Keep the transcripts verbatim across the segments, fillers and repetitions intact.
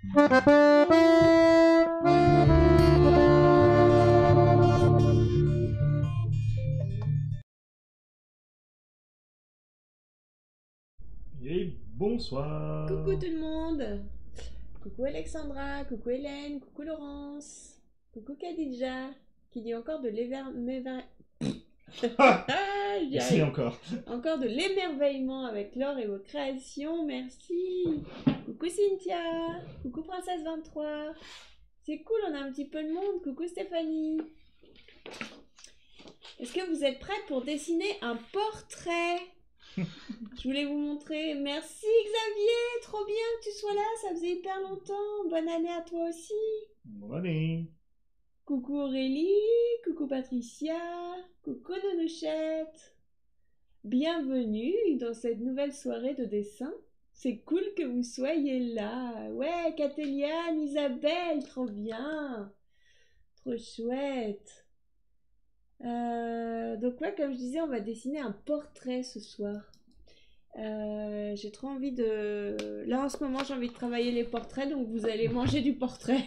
Et bonsoir. Coucou tout le monde. Coucou Alexandra, coucou Hélène, coucou Laurence, coucou Khadija, qui dit encore de l'émerveillement. Ah, j'y Essayez arrive. encore. Encore de l'émerveillement avec l'or et vos créations, merci. Coucou Cynthia, coucou Princesse vingt-trois. C'est cool, on a un petit peu de monde. Coucou Stéphanie. Est-ce que vous êtes prêts pour dessiner un portrait? Je voulais vous montrer. Merci Xavier, trop bien que tu sois là, ça faisait hyper longtemps. Bonne année à toi aussi. Bonne année. Coucou Aurélie, coucou Patricia, coucou Nounouchette. Bienvenue dans cette nouvelle soirée de dessin. C'est cool que vous soyez là. Ouais, Catéliane, Isabelle, trop bien. Trop chouette. Euh, donc ouais, comme je disais, on va dessiner un portrait ce soir. Euh, j'ai trop envie de... Là en ce moment j'ai envie de travailler les portraits, donc vous allez manger du portrait.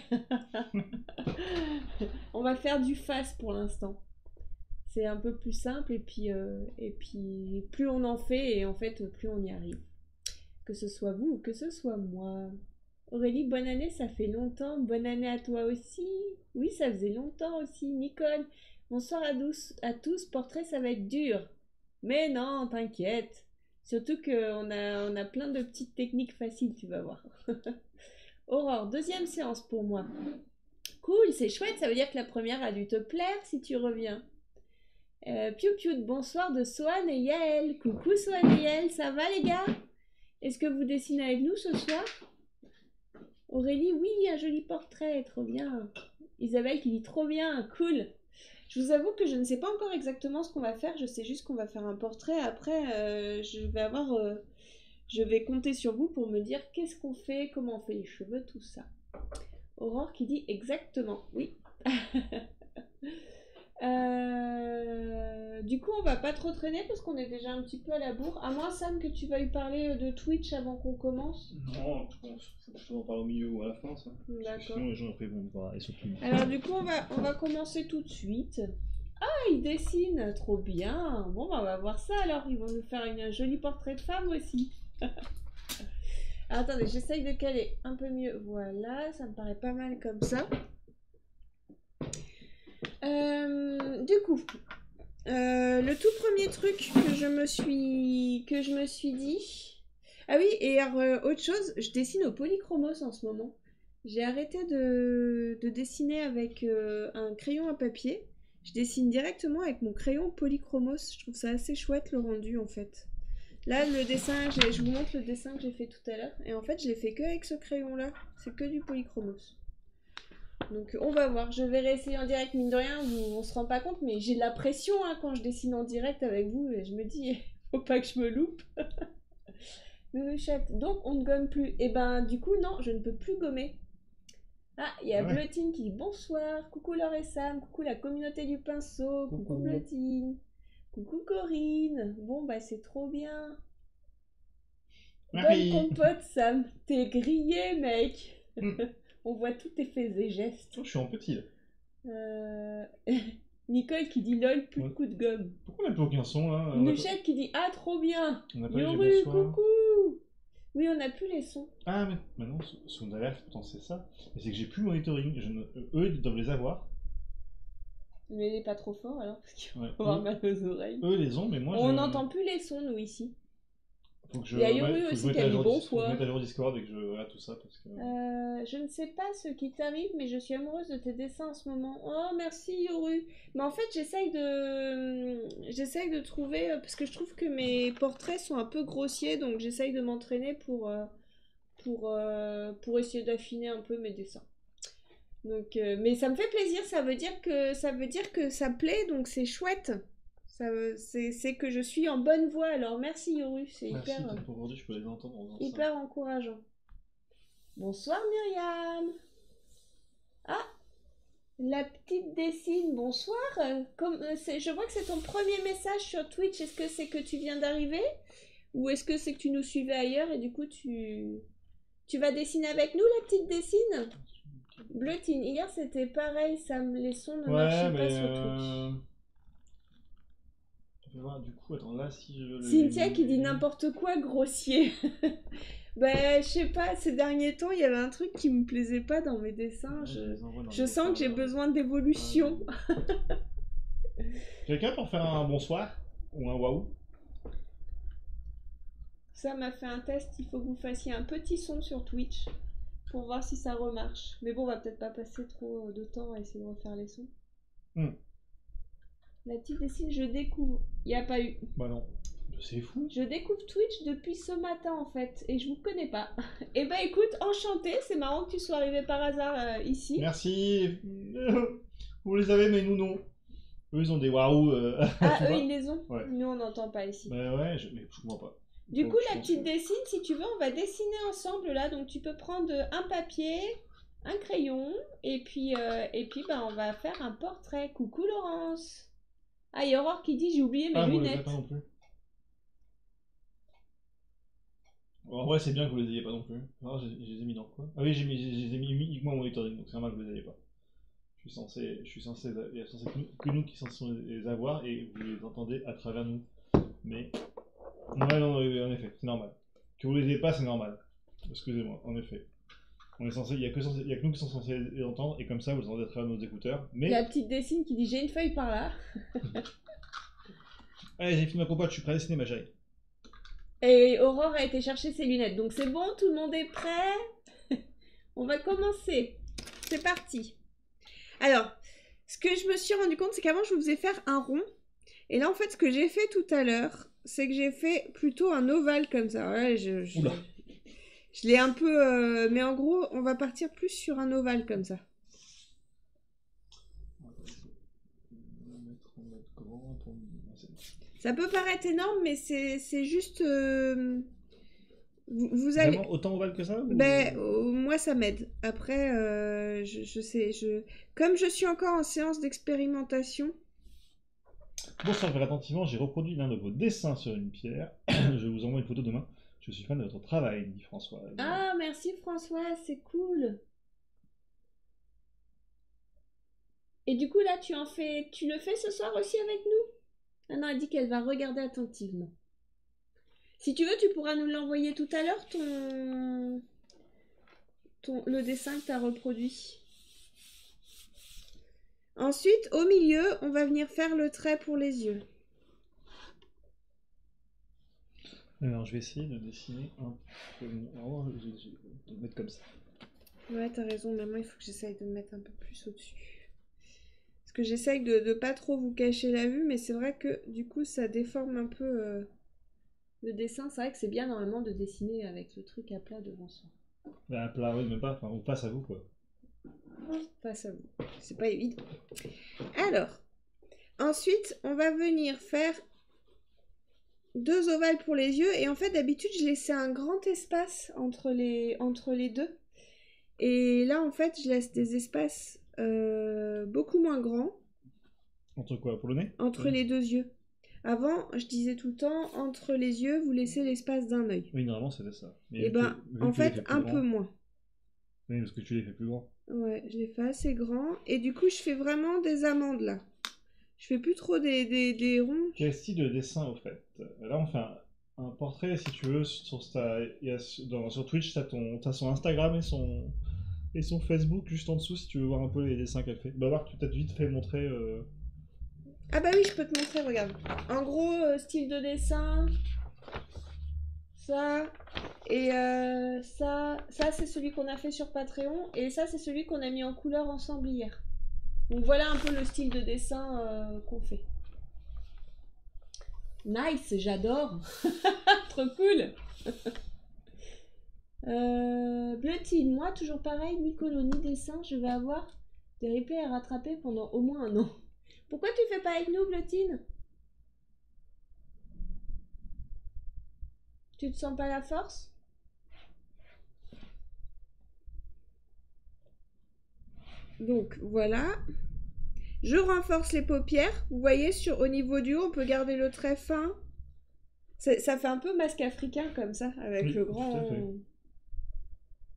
On va faire du face pour l'instant. C'est un peu plus simple et puis, euh, et puis plus on en fait et en fait plus on y arrive. Que ce soit vous ou que ce soit moi. Aurélie, bonne année, ça fait longtemps. Bonne année à toi aussi. Oui, ça faisait longtemps aussi. Nicole, bonsoir à tous. À tous. Portrait, ça va être dur. Mais non, t'inquiète. Surtout qu'on a, on a plein de petites techniques faciles, tu vas voir. Aurore, deuxième séance pour moi. Cool, c'est chouette, ça veut dire que la première a dû te plaire si tu reviens. Euh, Piu Piu, bonsoir de Swan et Yael. Coucou Swan et Yael, ça va les gars? Est-ce que vous dessinez avec nous ce soir? Aurélie, oui, un joli portrait, trop bien. Isabelle qui dit trop bien, cool. Je vous avoue que je ne sais pas encore exactement ce qu'on va faire, je sais juste qu'on va faire un portrait. Après, euh, je vais avoir, euh, je vais compter sur vous pour me dire qu'est-ce qu'on fait, comment on fait les cheveux, tout ça. Aurore qui dit exactement, oui. Euh, du coup, on va pas trop traîner parce qu'on est déjà un petit peu à la bourre. À moins, Sam, que tu vas lui parler de Twitch avant qu'on commence. Non, je pense que je en parle au milieu ou à la fin, ça. D'accord. Sinon, les gens après vont me voir et surtout. Alors, du coup, on va, on va commencer tout de suite. Ah, il dessine, trop bien. Bon, bah, on va voir ça alors. Ils vont nous faire une, un joli portrait de femme aussi. Alors, attendez, j'essaye de caler un peu mieux. Voilà, ça me paraît pas mal comme ça. Euh, du coup, euh, le tout premier truc que je me suis, que je me suis dit... Ah oui, et alors, euh, autre chose, je dessine au polychromos en ce moment. J'ai arrêté de, de dessiner avec euh, un crayon à papier. Je dessine directement avec mon crayon polychromos. Je trouve ça assez chouette le rendu en fait. Là, le dessin, je vous montre le dessin que j'ai fait tout à l'heure. Et en fait, je l'ai fait que avec ce crayon-là. C'est que du polychromos. Donc on va voir, je vais réessayer en direct, mine de rien, on se rend pas compte, mais j'ai de la pression hein, quand je dessine en direct avec vous, et je me dis, faut pas que je me loupe. Nounouchette, donc on ne gomme plus. Et ben du coup, non, je ne peux plus gommer. Ah, il y a Ouais. Bleutine qui dit bonsoir, coucou Laure et Sam, coucou la communauté du pinceau, coucou, Coucou. Bleutine, coucou Corinne. Bon bah c'est trop bien. Marie. Bonne compote Sam, t'es grillé mec. Mm. On voit tous tes faits et gestes. Oh, je suis en petit là. Euh... Nicole qui dit lol, plus de Ouais. coups de gomme. Pourquoi on n'a plus aucun son là? On a pas- Nuchette qui dit ah trop bien. On n'a pas eu les Yoru, bonsoirs. coucou. Oui, on n'a plus les sons. Ah, mais maintenant, sur mon alerte, pourtant c'est ça. Mais c'est que j'ai plus le monitoring. Je ne- Eux, ils doivent les avoir. Mais il est pas trop fort alors parce qu'il Ouais. va avoir Eux, mal aux oreilles. eux les ont, mais moi On je. n'entend plus les sons nous ici. Faut que je. Il y a ouais, Yoru faut que je aussi mette qui a à dit jour Dis- faut que bonsoir. je mette à jour Discord et que je regarde tout ça parce que. Euh, je ne sais pas ce qui t'arrive, mais je suis amoureuse de tes dessins en ce moment. Oh, merci Yoru. Mais en fait, j'essaye de, j'essaye de trouver, parce que je trouve que mes portraits sont un peu grossiers, donc j'essaye de m'entraîner pour, euh, pour, euh, pour essayer d'affiner un peu mes dessins. Donc, euh, mais ça me fait plaisir. Ça veut dire que ça veut dire que ça plaît, donc c'est chouette. Ça, c'est, c'est que je suis en bonne voie. Alors merci Yoru, c'est Merci, hyper, peut-être pour aujourd'hui, je peux les entendre en faisant ça. hyper encourageant. Bonsoir Myriam. Ah, la petite dessine, bonsoir. Euh, Comme, euh, c'est- je vois que c'est ton premier message sur Twitch. Est-ce que c'est que tu viens d'arriver? Ou est-ce que c'est que tu nous suivais ailleurs et du coup tu, Tu vas dessiner avec nous, la petite dessine? Bleutine, hier c'était pareil, ça me... les sons ne Ouais, marchaient mais... pas sur Euh... Twitch. Je vais voir, du coup, attends, là, si je... le- Cynthia qui dit n'importe quoi, grossier. Ben, je sais pas, ces derniers temps, il y avait un truc qui me plaisait pas dans mes dessins. Ouais, Je, les envoie dans je le sens que j'ai haut-parleur. besoin d'évolution. Quelqu'un pour faire un bonsoir? Ou un waouh? Ça m'a fait un test, il faut que vous fassiez un petit son sur Twitch pour voir si ça remarche. Mais bon, on va peut-être pas passer trop de temps à essayer de refaire les sons. Hmm. La petite dessine, je découvre. Il n'y a pas eu. Bah non. C'est fou. Je découvre Twitch depuis ce matin en fait, et je vous connais pas. Et bah écoute, enchanté, c'est marrant que tu sois arrivé par hasard euh, ici. Merci. Vous les avez, mais nous non. Eux, ils ont des waouh. Euh... Ah, tu eux vois. ils les ont. Ouais. Nous on n'entend pas ici. Bah ouais, je, mais je comprends pas. Du Donc, coup, je la pense petite que- dessine, si tu veux, on va dessiner ensemble là. Donc tu peux prendre un papier, un crayon, et puis, euh, et puis bah, on va faire un portrait. Coucou Laurence. Ah, il y a Aurore qui dit j'ai oublié mes Ah, vous les avez lunettes. pas non plus. En vrai, c'est bien que vous les ayez pas non plus. Alors, je, je les ai mis dans quoi? Ah oui, j'ai mis, je les ai mis uniquement en monitoring, donc c'est normal que vous les ayez pas. Je suis censé, je suis censé, il y a censé que nous, que nous qui censons les avoir et vous les entendez à travers nous. Mais ouais, non, oui, en effet, c'est normal. Que vous les ayez pas, c'est normal. Excusez-moi, en effet. On est censé, il y a que censé- il y a que nous qui sommes censés les entendre et comme ça vous les entendez à travers nos écouteurs. Mais La petite dessine qui dit j'ai une feuille par là. allez, j'ai fini ma compote, je suis prêt à dessiner ma chérie. Et Aurore a été chercher ses lunettes. Donc c'est bon, tout le monde est prêt. On va commencer. C'est parti. Alors, ce que je me suis rendu compte, c'est qu'avant je vous faisais faire un rond. Et là en fait, ce que j'ai fait tout à l'heure, c'est que j'ai fait plutôt un ovale comme ça. Ouais, je, je, Oula. je l'ai un peu... euh, mais en gros, on va partir plus sur un ovale comme ça. Ça peut paraître énorme, mais c'est c'est juste... euh, vous, vous allez... Vraiment autant ovale que ça ou... Ben, euh, moi, ça m'aide. Après, euh, je, je sais, je... Comme je suis encore en séance d'expérimentation... Bonsoir, très attentivement, j'ai reproduit l'un de vos dessins sur une pierre. Je vous envoie une photo demain. Je suis fan de votre travail, dit François. Ah, merci François, c'est cool. Et du coup, là, tu en fais... Tu le fais ce soir aussi avec nous? Ah non, elle dit qu'elle va regarder attentivement. Si tu veux, tu pourras nous l'envoyer tout à l'heure, ton... ton... le dessin que tu as reproduit. Ensuite, au milieu, on va venir faire le trait pour les yeux. Alors, je vais essayer de dessiner un peu. Alors, je vais je vais le mettre comme ça. Ouais, t'as raison, mais moi, il faut que j'essaye de me mettre un peu plus au-dessus. Parce que j'essaye de ne pas trop vous cacher la vue, mais c'est vrai que du coup, ça déforme un peu euh, le dessin. C'est vrai que c'est bien normalement de dessiner avec le truc à plat devant soi. Ben, un plat, oui, même pas. Enfin, on passe à vous, quoi. Face à vous. C'est pas évident. Alors, ensuite, on va venir faire deux ovales pour les yeux. Et en fait, d'habitude, je laissais un grand espace entre les, entre les deux. Et là, en fait, je laisse des espaces euh, beaucoup moins grands. Entre quoi? Pour le nez? Entre Oui. les deux yeux. Avant, je disais tout le temps, entre les yeux, vous laissez l'espace d'un œil. Oui, normalement, c'était ça. Mais Et vu ben, que- vu en que tu les fait, fais plus un grand- peu moins. Oui, parce que tu les fais plus grands. Ouais, je l'ai fait assez grand. Et du coup, je fais vraiment des amandes là. Je fais plus trop des, des, des ronds. Quel style de dessin, au fait? Là, on fait un, un portrait, si tu veux, sur, ta, il y a, dans, sur Twitch, tu as, as son Instagram et son, et son Facebook juste en dessous, si tu veux voir un peu les dessins qu'elle fait. Bah, voir, tu t'as vite fait montrer... Euh... Ah bah oui, je peux te montrer, regarde. En gros, euh, style de dessin. Ça. Et euh, ça, ça c'est celui qu'on a fait sur Patreon. Et ça, c'est celui qu'on a mis en couleur ensemble hier. Donc voilà un peu le style de dessin euh, qu'on fait. Nice, j'adore. Trop cool. euh, Bleutine, moi, toujours pareil, ni colo, ni dessin. Je vais avoir des replays à rattraper pendant au moins un an. Pourquoi tu fais pas avec nous, Bleutine? Tu te sens pas la force? Donc voilà. Je renforce les paupières. Vous voyez, sur, au niveau du haut, on peut garder le trait fin. Ça, ça fait un peu masque africain comme ça, avec Oui, le tout grand... à fait.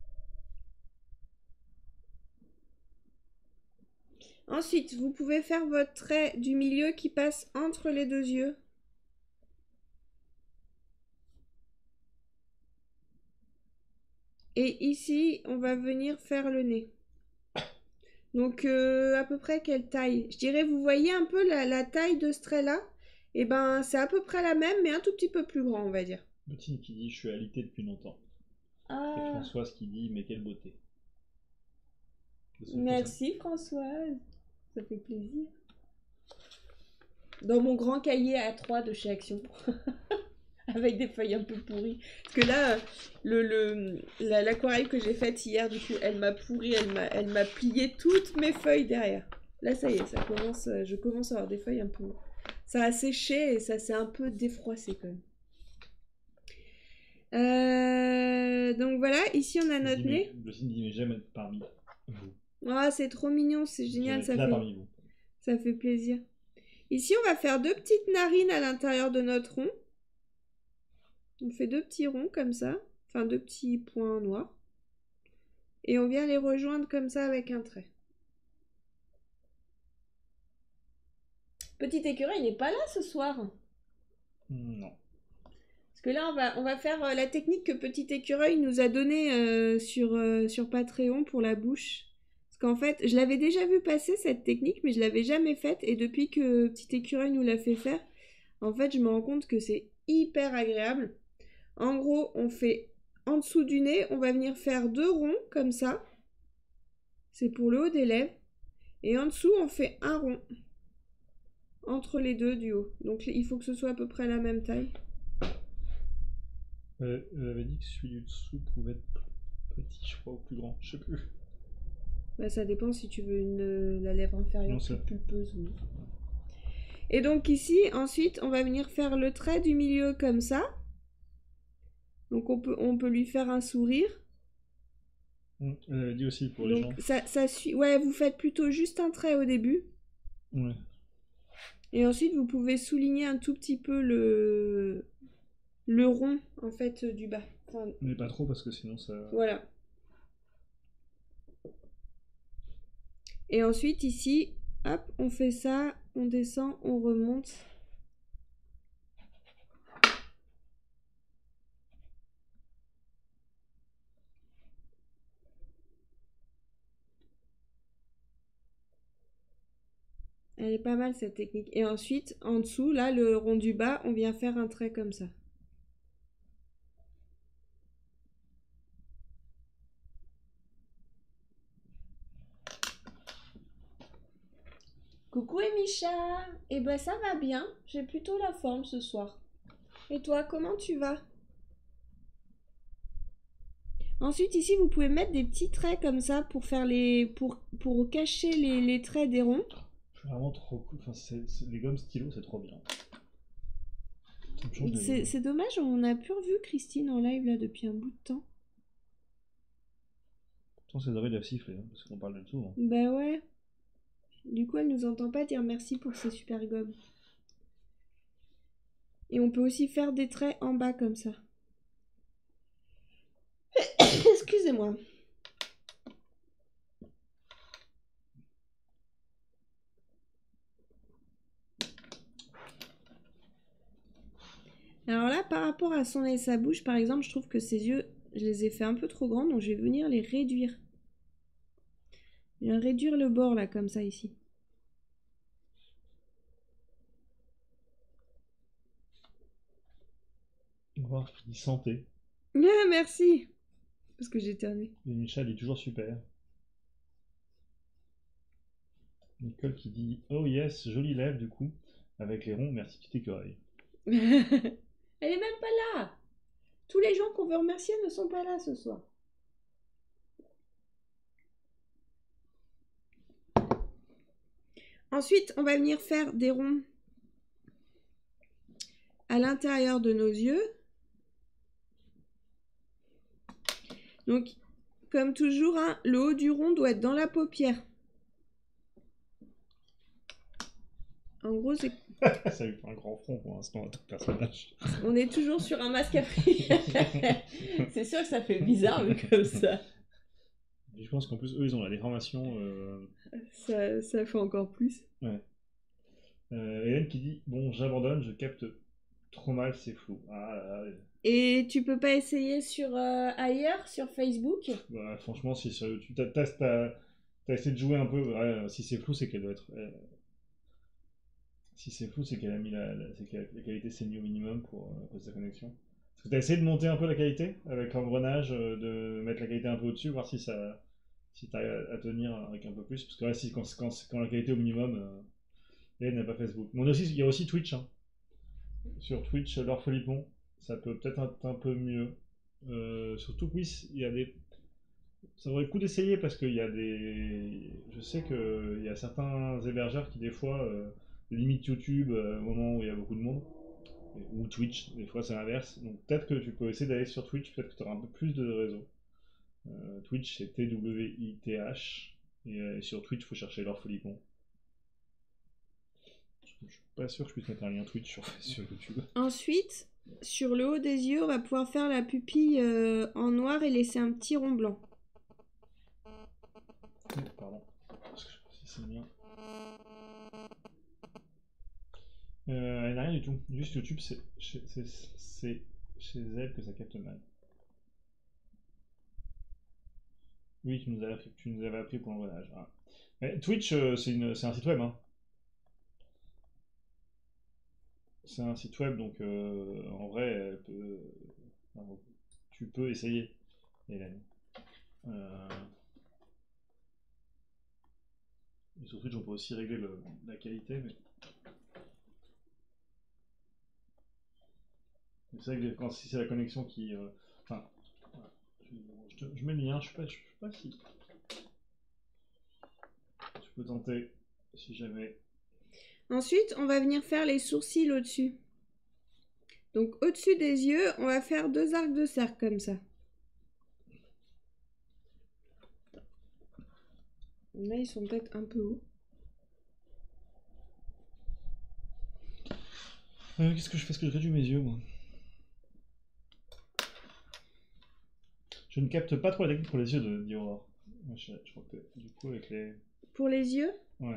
Ensuite, vous pouvez faire votre trait du milieu qui passe entre les deux yeux. Et ici, on va venir faire le nez. Donc, euh, à peu près quelle taille? Je dirais, vous voyez un peu la, la taille de ce trait-là? Et ben, c'est à peu près la même, mais un tout petit peu plus grand, on va dire. Bottine qui dit « Je suis alité depuis longtemps ». Ah. Et Françoise qui dit « Mais quelle beauté ». Merci Françoise, ça fait plaisir. Dans mon grand cahier A trois de chez Action. Avec des feuilles un peu pourries. Parce que là, le, le, la, l'aquarelle que j'ai faite hier, du coup, elle m'a pourri, elle m'a, elle m'a plié toutes mes feuilles derrière. Là, ça y est, ça commence, je commence à avoir des feuilles un peu... Ça a séché et ça s'est un peu défroissé quand même. Euh, donc voilà, ici on a notre nez. Le signe dit « Mais j'aime être parmi vous ». Ah, c'est trop mignon, c'est génial, ça là fait... parmi vous. Ça fait plaisir. Ici, on va faire deux petites narines à l'intérieur de notre rond. On fait deux petits ronds comme ça, enfin deux petits points noirs. Et on vient les rejoindre comme ça avec un trait. Petit écureuil, il n'est pas là ce soir. Non. Parce que là, on va, on va faire euh, la technique que Petit écureuil nous a donnée euh, sur, euh, sur Patreon pour la bouche. Parce qu'en fait, je l'avais déjà vu passer cette technique, mais je l'avais jamais faite. Et depuis que Petit écureuil nous l'a fait faire, en fait, je me rends compte que c'est hyper agréable. En gros, on fait en dessous du nez, on va venir faire deux ronds comme ça. C'est pour le haut des lèvres. Et en dessous, on fait un rond entre les deux du haut. Donc il faut que ce soit à peu près la même taille. Euh, elle avait dit que celui du dessous pouvait être petit, je crois, ou plus grand, je sais plus. Bah, ça dépend si tu veux une, la lèvre inférieure non, plus pulpeuse ou non. Et donc ici, ensuite, on va venir faire le trait du milieu comme ça. Donc on peut, on peut lui faire un sourire. Mmh, elle avait dit aussi pour les donc, gens. Ça, ça suit. Ouais, vous faites plutôt juste un trait au début. Ouais. Et ensuite, vous pouvez souligner un tout petit peu le, le rond, en fait, du bas. Enfin, mais pas trop, parce que sinon ça... Voilà. Et ensuite, ici, hop, on fait ça, on descend, on remonte. Elle est pas mal cette technique. Et ensuite, en dessous, là, le rond du bas, on vient faire un trait comme ça. Coucou Emicha. Eh ben ça va bien, j'ai plutôt la forme ce soir. Et toi, comment tu vas? Ensuite, ici, vous pouvez mettre des petits traits comme ça pour faire les, pour, pour cacher les, les traits des ronds. C'est vraiment trop cool. Enfin, c'est, c'est, les gommes stylo, c'est trop bien. C'est, c'est dommage, on n'a plus revu Christine en live là depuis un bout de temps. Pourtant, c'est Doré de siffler, hein, parce qu'on parle de tout. Hein. Bah ouais. Du coup, elle nous entend pas dire merci pour ces super gommes. Et on peut aussi faire des traits en bas comme ça. Excusez-moi. Alors là, par rapport à son et sa bouche, par exemple, je trouve que ses yeux, je les ai fait un peu trop grands, donc je vais venir les réduire. Je vais réduire le bord là, comme ça, ici. Oh, santé. Ah, merci. Parce que j'ai éternué. Et Michel est toujours super. Nicole qui dit « Oh yes, jolie lèvre du coup, avec les ronds, merci petit écureuil. » Elle est même pas là. Tous les gens qu'on veut remercier ne sont pas là ce soir. Ensuite, on va venir faire des ronds à l'intérieur de nos yeux. Donc, comme toujours, hein, le haut du rond doit être dans la paupière. En gros, c'est... Ça lui fait un grand front pour l'instant à tout personnage. On est toujours sur un masque à prix. C'est sûr que ça fait bizarre, mais comme ça. Et je pense qu'en plus, eux, ils ont la déformation. Euh... Ça, ça fait encore plus. Ouais. Euh, Hélène qui dit bon, j'abandonne, je capte trop mal, c'est flou. Ah là là. Et tu peux pas essayer sur euh, ailleurs, sur Facebook? Bah, franchement, si sur YouTube, t'as, t'as, t'as- t'as essayé de jouer un peu. Ouais, si c'est flou, c'est qu'elle doit être. euh, Si c'est flou, c'est qu'elle a mis la, la- c'est que la, la qualité s'est mise au minimum pour, euh, à cause de sa connexion. Est-ce que t'as essayé de monter un peu la qualité avec l'engrenage, euh, de mettre la qualité un peu au-dessus, voir si ça, si t'arrives à, à tenir avec un peu plus, parce que là, si, quand, quand, quand la qualité est au minimum, euh, elle n'a pas Facebook. Mais on a aussi, il y a aussi Twitch, hein. Sur Twitch, leur Folipon, ça peut peut-être être un peu mieux. Euh, surtout que oui, il y a des, ça vaudrait le coup d'essayer parce qu'il y a des, je sais qu'il y a certains hébergeurs qui des fois euh, limitent YouTube euh, au moment où il y a beaucoup de monde. Ou Twitch, des fois c'est l'inverse. Donc peut-être que tu peux essayer d'aller sur Twitch, peut-être que tu auras un peu plus de réseau. Euh, Twitch c'est T W I T H. Et, euh, et sur Twitch, il faut chercher leur Folipon. Je suis pas sûr que je puisse mettre un lien Twitch sur, sur YouTube. Ensuite, sur le haut des yeux, on va pouvoir faire la pupille euh, en noir et laisser un petit rond blanc. Pardon. Parce que je sais pas si c'est bien. Euh, elle n'a rien du tout. Juste YouTube, c'est chez, c'est, c'est chez elle que ça capte mal. Oui, tu nous avais appris, tu nous avais appris pour l'engrenage. Ah. Mais Twitch, euh, c'est une- c'est un site web, hein. C'est un site web, donc euh, en vrai, elle peut- enfin, tu peux essayer, Hélène. Euh, et sur Twitch, on peut aussi régler le- la qualité, mais mais c'est vrai que quand si c'est la connexion qui, euh, enfin, voilà. je, je te- je mets le lien. Je sais pas, je sais pas si tu peux tenter, si jamais. Ensuite, on va venir faire les sourcils au-dessus. Donc au-dessus des yeux, on va faire deux arcs de cercle comme ça. Là, ils sont peut-être un peu hauts. Euh, Qu'est-ce que je fais? Est-ce que je réduis mes yeux, moi? Je ne capte pas trop la technique pour les yeux de d'Aurore. Moi, je, je crois que du coup, avec les. Pour les yeux? Ouais.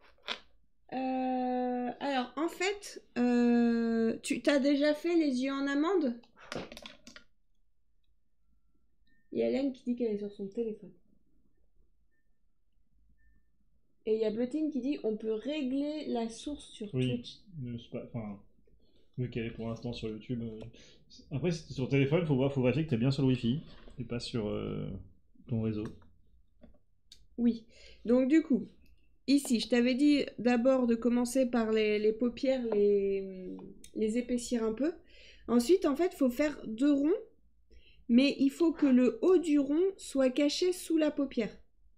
Euh, alors, en fait, euh, tu t'as déjà fait les yeux en amande? Il y a Hélène qui dit qu'elle est sur son téléphone. Et il y a Blotine qui dit on peut régler la source sur Oui, Twitch. mais c'est pas. Enfin, vu qu'elle est pour l'instant sur YouTube. euh, Après, si t'es sur téléphone, faut voir, faut vérifier que t'es bien sur le Wi-Fi et pas sur euh, ton réseau. Oui. Donc du coup, ici, je t'avais dit d'abord de commencer par les, les paupières, les, les épaissir un peu. Ensuite, en fait, il faut faire deux ronds, mais il faut que le haut du rond soit caché sous la paupière.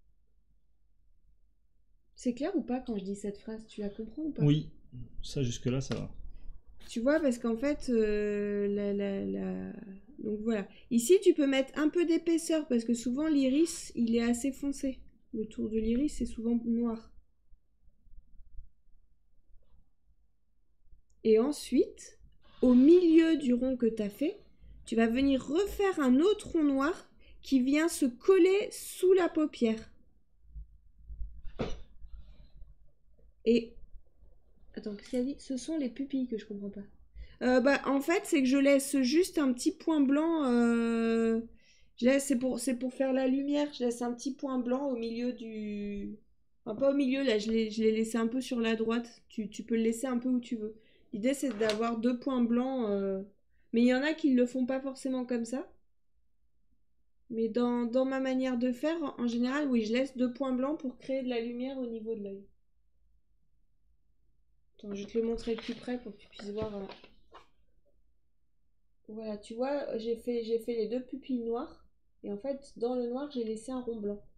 C'est clair ou pas quand je dis cette phrase? Tu la comprends ou pas? Oui, ça jusque-là, ça va. Tu vois, parce qu'en fait, euh, la, la, la... donc voilà. Ici, tu peux mettre un peu d'épaisseur, parce que souvent, l'iris, il est assez foncé. Le tour de l'iris, c'est souvent noir. Et ensuite, au milieu du rond que tu as fait, tu vas venir refaire un autre rond noir qui vient se coller sous la paupière. Et... Attends, qu'est-ce qu'elle dit? Ce sont les pupilles que je comprends pas. Euh, bah, en fait, c'est que je laisse juste un petit point blanc. Euh... Je laisse, c'est pour, c'est pour faire la lumière. Je laisse un petit point blanc au milieu du... Enfin, pas au milieu, là, je l'ai, je l'ai laissé un peu sur la droite. Tu, tu peux le laisser un peu où tu veux. L'idée, c'est d'avoir deux points blancs. Euh... Mais il y en a qui ne le font pas forcément comme ça. Mais dans, dans ma manière de faire, en, en général, oui, je laisse deux points blancs pour créer de la lumière au niveau de l'œil. Attends, je vais te le montrer de plus près pour que tu puisses voir. euh. Voilà, tu vois, j'ai fait, j'ai fait les deux pupilles noires. Et en fait, dans le noir, j'ai laissé un rond blanc.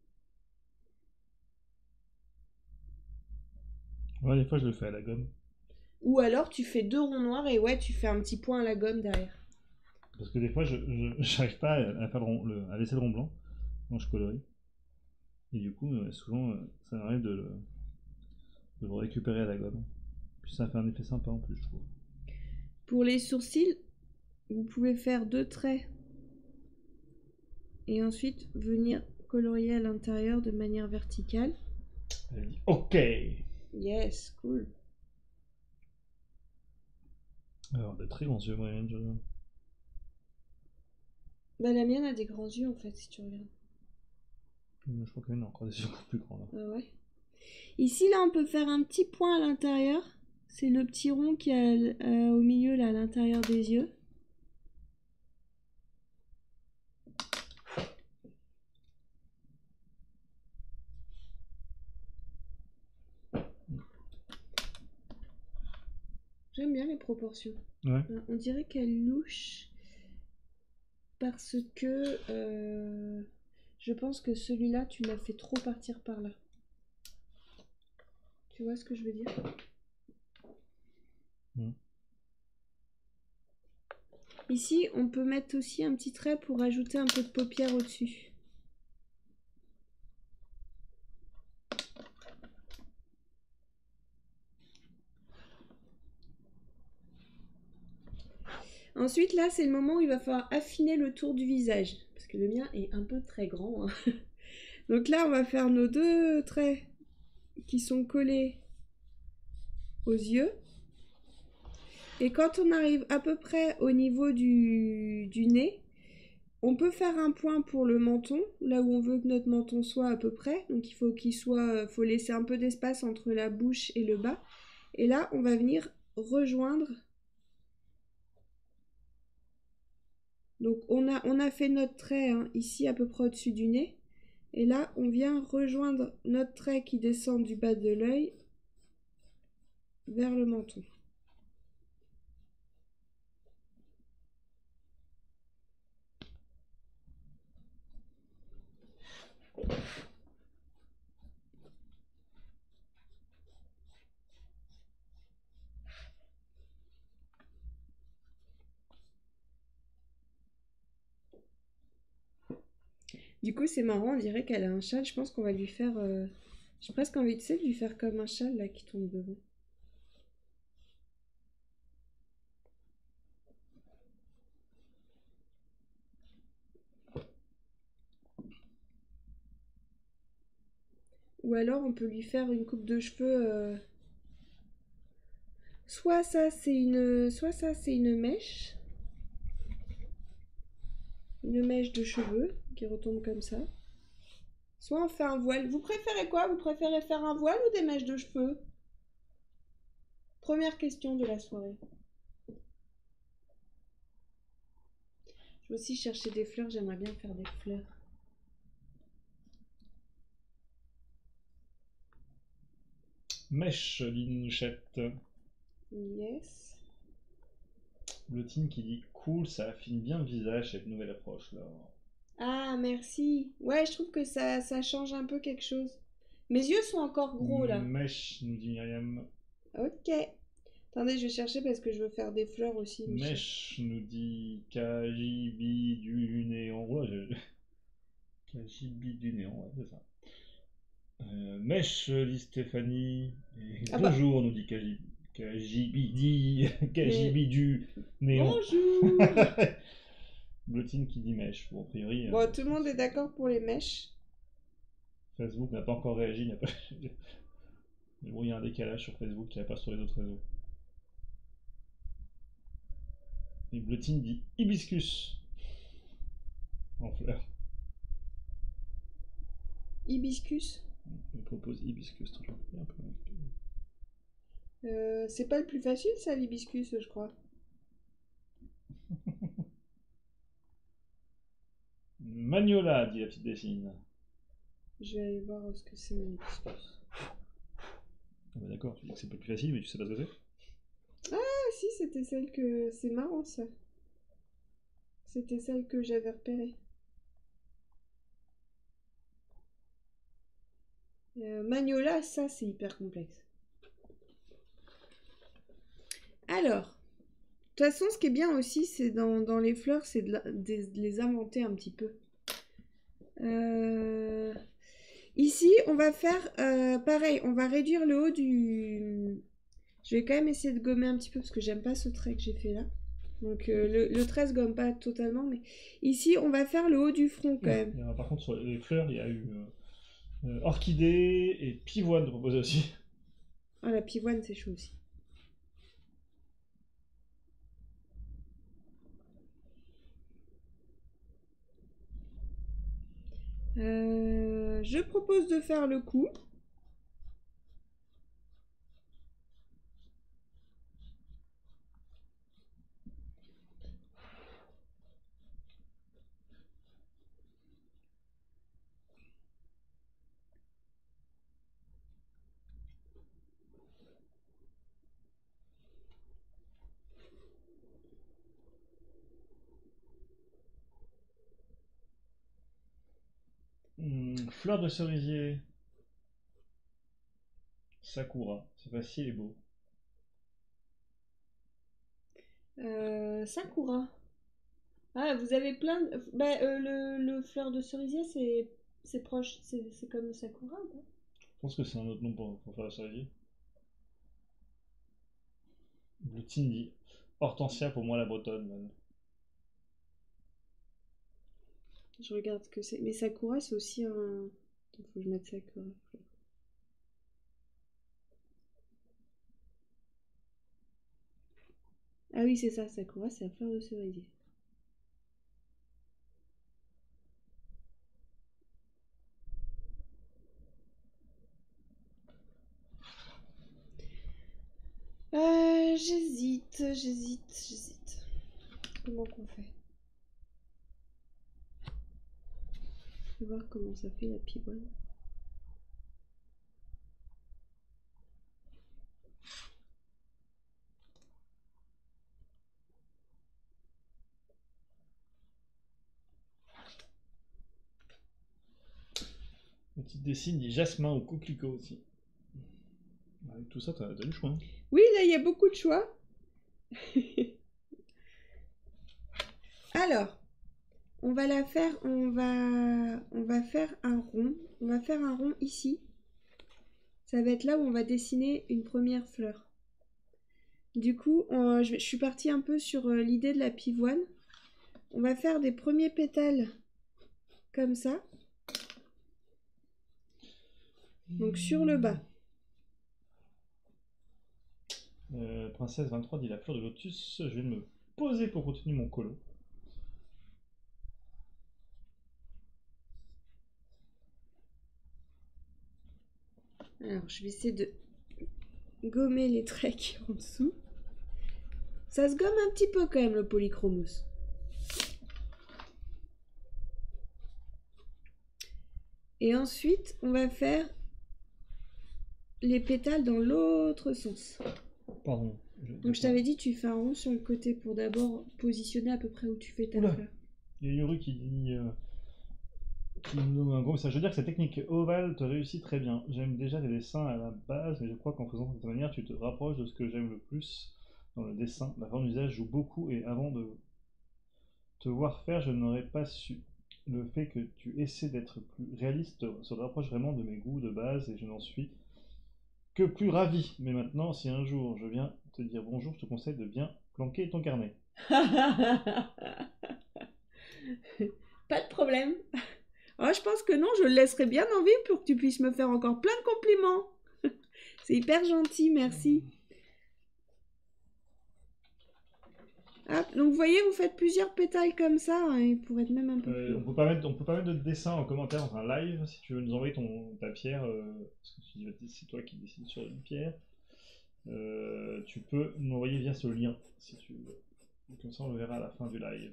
Ouais, des fois, je le fais à la gomme. Ou alors, tu fais deux ronds noirs et ouais, tu fais un petit point à la gomme derrière. Parce que des fois, je n'arrive pas à, à faire le rond, le, à laisser le rond blanc quand je colorie. Et du coup, euh, souvent, euh, ça m'arrive de le, de le récupérer à la gomme. Puis ça fait un effet sympa en plus, je trouve. Pour les sourcils, vous pouvez faire deux traits. Et ensuite, venir colorier à l'intérieur de manière verticale. Elle a dit OK. Yes, cool. Alors, des très grands yeux, moyenne. Je... Bah, la mienne a des grands yeux en fait, si tu regardes. je crois qu'elle a encore des yeux encore plus grands là. Ah ouais. Ici, là, on peut faire un petit point à l'intérieur. C'est le petit rond qui est euh, au milieu, là, à l'intérieur des yeux. J'aime bien les proportions. Ouais. On dirait qu'elle louche parce que euh, je pense que celui-là, tu l'as fait trop partir par là. Tu vois ce que je veux dire? Mm. Ici, on peut mettre aussi un petit trait pour ajouter un peu de paupière au-dessus. Ensuite, là, c'est le moment où il va falloir affiner le tour du visage. Parce que le mien est un peu très grand. Hein. Donc là, on va faire nos deux traits qui sont collés aux yeux. Et quand on arrive à peu près au niveau du, du nez, on peut faire un point pour le menton, là où on veut que notre menton soit à peu près. Donc il faut qu'il soit, faut laisser un peu d'espace entre la bouche et le bas. Et là, on va venir rejoindre. Donc on a, on a fait notre trait hein, ici à peu près au-dessus du nez. Et là, on vient rejoindre notre trait qui descend du bas de l'œil vers le menton. Du coup, c'est marrant, on dirait qu'elle a un châle. Je pense qu'on va lui faire... Euh... J'ai presque envie de, de lui faire comme un châle là qui tombe devant. Ou alors, on peut lui faire une coupe de cheveux... Euh... Soit ça, c'est une... Soit ça, c'est une mèche. Une mèche de cheveux qui retombe comme ça. Soit on fait un voile. Vous préférez quoi? Vous préférez faire un voile ou des mèches de cheveux? Première question de la soirée. Je vais aussi chercher des fleurs. J'aimerais bien faire des fleurs. Mèche, Linchette. Yes. Blotine qui dit cool, ça affine bien le visage cette nouvelle approche là. Ah, merci. Ouais, je trouve que ça, ça change un peu quelque chose. Mes yeux sont encore gros là. Mèche, nous dit Myriam. Ok. Attendez, je vais chercher parce que je veux faire des fleurs aussi. Mèche, nous dit Kajibi du néant. Ouais, je... Kajibi du néant, ouais, c'est ça. Euh, Mèche, dit Stéphanie. Et ah bonjour, bah. nous dit Kajibi. Kajibidi, Kajibidu, néant. Bonjour. Blotine qui dit mèche. Bon, a priori. Bon, euh, tout le monde est d'accord pour les mèches. Facebook n'a pas encore réagi. N'a pas... Mais bon, il y a un décalage sur Facebook qui n'y a pas sur les autres réseaux. Et Blotine dit hibiscus. En fleurs. Hibiscus. On propose hibiscus toujours. Un peu... Euh, c'est pas le plus facile ça l'hibiscus je crois. Magnola, dit la petite Dessine. Je vais aller voir ce que c'est un hibiscus. Ah bah d'accord, tu dis que c'est pas plus facile mais tu sais pas ce que c'est. Ah si, c'était celle que... C'est marrant ça. C'était celle que j'avais repérée. Euh, Magnola, ça c'est hyper complexe. Alors, de toute façon, ce qui est bien aussi, c'est dans, dans les fleurs, c'est de, de, de les inventer un petit peu. Euh... Ici, on va faire euh, pareil, on va réduire le haut du... Je vais quand même essayer de gommer un petit peu parce que j'aime pas ce trait que j'ai fait là. Donc euh, le, le treize gomme pas totalement, mais ici on va faire le haut du front quand même. Alors, par contre, sur les fleurs, il y a eu euh, euh, orchidée et pivoine de proposer aussi. Ah, la pivoine c'est chaud aussi. Euh, je propose de faire le coup. Hum, fleur de cerisier. Sakura. C'est facile et beau. Euh, Sakura. Ah, vous avez plein de... Bah, euh, le, le fleur de cerisier, c'est c'est proche, c'est c'est comme le Sakura, ou pas? Je pense que c'est un autre nom pour, pour fleur de cerisier. Le Tindi. Hortensia pour moi la bretonne. man. Je regarde ce que c'est. Mais Sakura, c'est aussi un... Attends, faut que je mette Sakura. Ah oui, c'est ça, Sakura, c'est la fleur de cerisier. Euh, j'hésite, j'hésite, j'hésite. Comment qu'on fait? Je vais voir comment ça fait la pivoine. Petite dessine dit jasmin ou coquelicot aussi. Avec tout ça, t'as t'as du choix. Hein. Oui, là, il y a beaucoup de choix. Alors, on va la faire, on va, on va faire un rond. On va faire un rond ici. Ça va être là où on va dessiner une première fleur. Du coup, on- je, je suis partie un peu sur euh, l'idée de la pivoine. On va faire des premiers pétales comme ça. Donc sur le bas. Euh, Princesse vingt-trois dit la fleur de lotus. Je vais me poser pour continuer mon colo. Alors, je vais essayer de gommer les traits qui sont en dessous. Ça se gomme un petit peu quand même le polychromos. Et ensuite, on va faire les pétales dans l'autre sens. Pardon. Donc je t'avais dit, tu fais un rond sur le côté pour d'abord positionner à peu près où tu fais ta Oula. fleur. Il y a Yoru qui dit. Euh, qui nous donne un gros message. Je veux dire que cette technique ovale te réussit très bien. J'aime déjà tes dessins à la base, mais je crois qu'en faisant de cette manière, tu te rapproches de ce que j'aime le plus dans le dessin. La forme d'usage joue beaucoup et avant de te voir faire, je n'aurais pas su. Le fait que tu essaies d'être plus réaliste se rapproche vraiment de mes goûts de base et je n'en suis que plus ravi. Mais maintenant, si un jour je viens te dire bonjour, je te conseille de bien planquer ton carnet. Pas de problème. Oh, je pense que non, je le laisserai bien en vie pour que tu puisses me faire encore plein de compliments. C'est hyper gentil, merci. Hop, donc vous voyez, vous faites plusieurs pétales comme ça, hein, il pourrait être même un peu Euh, plus. on peut pas mettre, on peut pas mettre de dessin en commentaire dans un live si tu veux nous envoyer ton, ta pierre, euh, parce que tu dis, c'est toi qui décides sur une pierre. Euh, tu peux nous envoyer via ce lien si tu veux. Comme ça on le verra à la fin du live.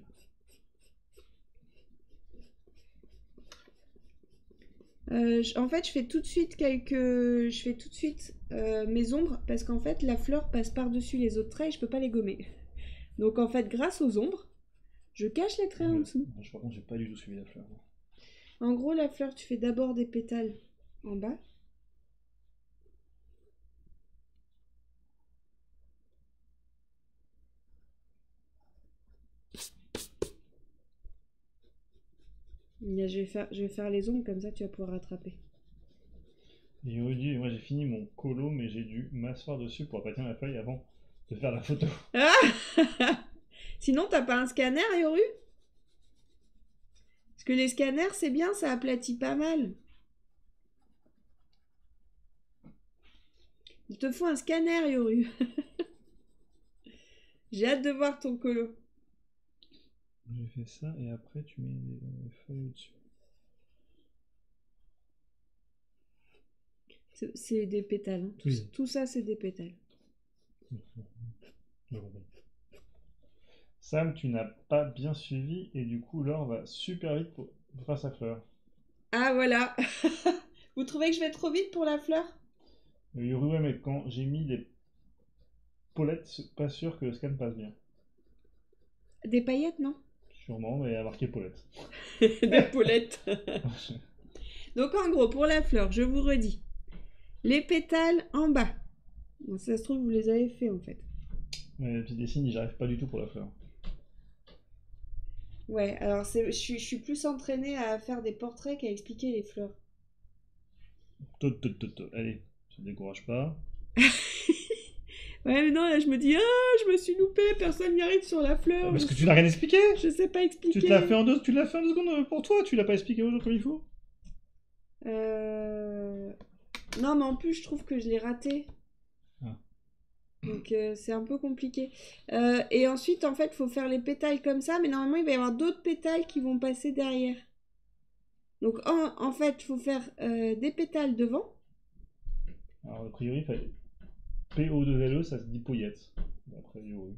Euh, je- en fait, je fais tout de suite quelques, je fais tout de suite euh, mes ombres parce qu'en fait, la fleur passe par-dessus les autres traits et je peux pas les gommer. Donc en fait, grâce aux ombres, je cache les traits en Ouais. dessous. Je, par contre, j'ai pas du tout suivi la fleur. En gros, la fleur, tu fais d'abord des pétales en bas. Là, je vais faire, je vais faire les ombres comme ça, tu vas pouvoir rattraper. Et il aurait dit, moi j'ai fini mon colo, mais j'ai dû m'asseoir dessus pour aplatir la feuille avant de faire la photo. Ah Sinon, t'as pas un scanner, Yoru? Parce que les scanners, c'est bien, ça aplatit pas mal. Il te faut un scanner, Yoru. J'ai hâte de voir ton colo. J'ai fait ça et après tu mets les feuilles au-dessus. C'est- C'est des pétales. Hein. Tout, Oui. tout ça, c'est des pétales. Sam, tu n'as pas bien suivi et du coup Laure va super vite pour, pour faire sa fleur. Ah, voilà. Vous trouvez que je vais trop vite pour la fleur? Oui, ouais, mais quand j'ai mis des paulettes, c'est pas sûr que le scan passe bien. Des paillettes, non? Sûrement, mais il y a marqué paulette. Des paulettes. Donc, en gros, pour la fleur, je vous redis. Les pétales en bas. Bon, ça se trouve, vous les avez fait, en fait. Mais le petit dessin, j'y arrive pas du tout pour la fleur. Ouais, alors c'est, je suis, je suis plus entraînée à faire des portraits qu'à expliquer les fleurs. Tot, tot, tot, tot. Allez, tu ne décourage pas. Ouais, mais non, là, je me dis, ah, je me suis loupée, personne n'y arrive sur la fleur. Parce je, que tu n'as rien expliqué. je sais pas expliquer. Tu te l'as fait en deux, tu l'as fait en deux secondes pour toi, tu l'as pas expliqué aux gens comme il faut. Euh... Non, mais en plus, je trouve que je l'ai raté. Ah. Donc, euh, c'est un peu compliqué. Euh, et ensuite, en fait, il faut faire les pétales comme ça, mais normalement, il va y avoir d'autres pétales qui vont passer derrière. Donc, en, en fait, il faut faire euh, des pétales devant. Alors, a priori, il fallait P O deux L E, ça se dit paillette. D'après Yoru.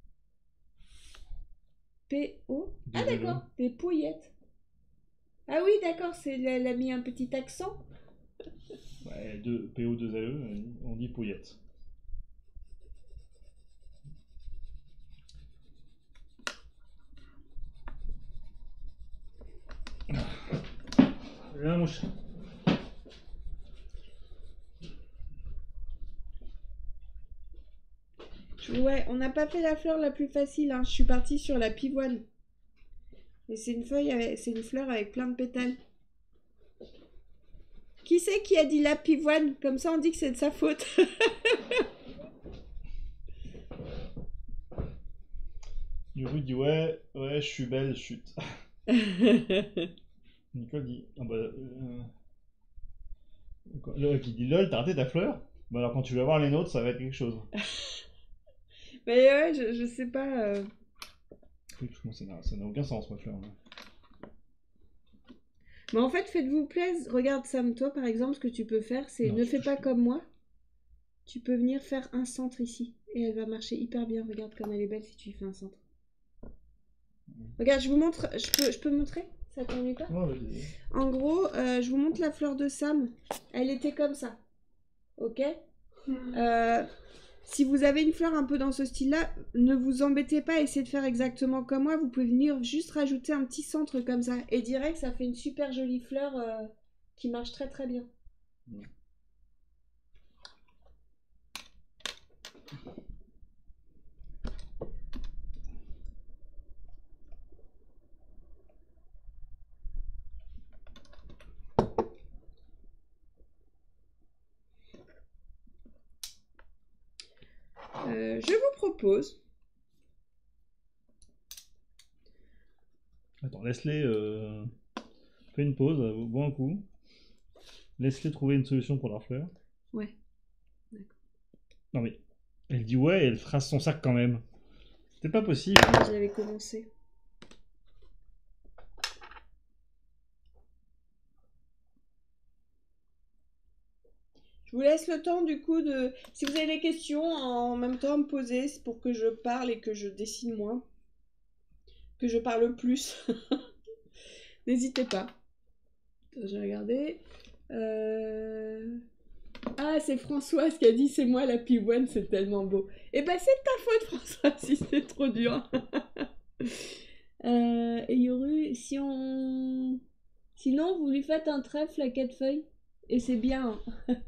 P O. Ah, Deux L E. d'accord, des paillettes. Ah oui, d'accord, c'est elle a mis un petit accent. Ouais, deux, P O deux L E, on dit paillette. Viens, mon chat. Ouais, on n'a pas fait la fleur la plus facile, hein. Je suis partie sur la pivoine. Et c'est une feuille, avec- c'est une fleur avec plein de pétales. Qui c'est qui a dit la pivoine? Comme ça, on dit que c'est de sa faute. Yoru dit ouais, ouais, je suis belle, chute. Nicole dit ah bah. Euh... Le qui dit lol, t'as raté ta fleur? Bah alors quand tu vas voir les nôtres, ça va être quelque chose. Mais ouais, je, je sais pas. euh. Oui, moi, ça n'a ça n'a aucun sens, ma fleur. Mais en fait, faites-vous plaisir. Regarde, Sam, toi, par exemple, ce que tu peux faire, c'est Non, ne tu fais touches pas pas. comme moi. Tu peux venir faire un centre ici. Et elle va marcher hyper bien. Regarde comme elle est belle si tu y fais un centre. Regarde, je vous montre. Je peux, je peux montrer? Ça t'ennuie pas? Ouais, vas-y. En gros, euh, je vous montre la fleur de Sam. Elle était comme ça. Ok? Euh, si vous avez une fleur un peu dans ce style-là, ne vous embêtez pas à essayer de faire exactement comme moi. Vous pouvez venir juste rajouter un petit centre comme ça. Et direct, ça fait une super jolie fleur euh, qui marche très très bien. Ouais. Euh, je vous propose... Attends, laisse-les. Euh... Fais une pause, euh, bois un coup. Laisse-les trouver une solution pour leur fleur. Ouais. Non mais. Elle dit ouais et elle trace son sac quand même. C'était pas possible. Moi, je l'avais commencé. Je vous laisse le temps du coup de... Si vous avez des questions, en même temps me poser, c'est pour que je parle et que je dessine moins. Que je parle plus. N'hésitez pas. Attends, j'ai regardé. Euh... Ah, c'est Françoise qui a dit c'est moi la pivoine, c'est tellement beau. Eh ben c'est de ta faute Françoise si c'est trop dur. euh, et Yoru, si on... Sinon, vous lui faites un trèfle à quatre feuilles. Et c'est bien.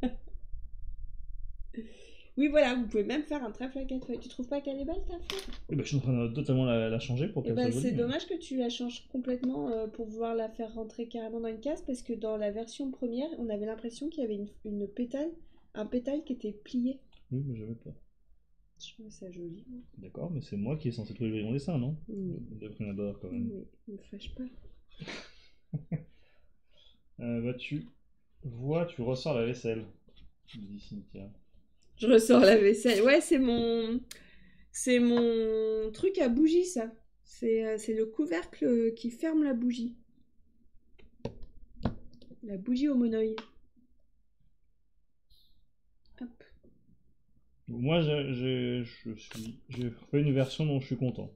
Oui, voilà, vous pouvez même faire un trèfle à quatre feuilles. Tu trouves pas qu'elle est belle ta fleur? Eh ben, je suis en train de totalement la, la changer pour Eh qu'elle ben, soit jolie. c'est mais- dommage que tu la changes complètement euh, pour vouloir la faire rentrer carrément dans une case parce que dans la version première, on avait l'impression qu'il y avait une, une pétale, un pétale qui était plié. Oui, mais j'avais pas. Je trouve ça joli. D'accord, mais c'est moi qui est censé trouver mon dessin, non? Oui. De prime abord, quand même. Oui, ne me fâche pas. Euh, bah, tu vois, tu ressors la vaisselle, dit Cynthia. Je ressors la vaisselle. Ouais, c'est mon... C'est mon truc à bougie, ça. C'est euh, c'est le couvercle qui ferme la bougie. La bougie au monoï. Hop. Moi, je, je, je suis, j'ai fait une version dont je suis content.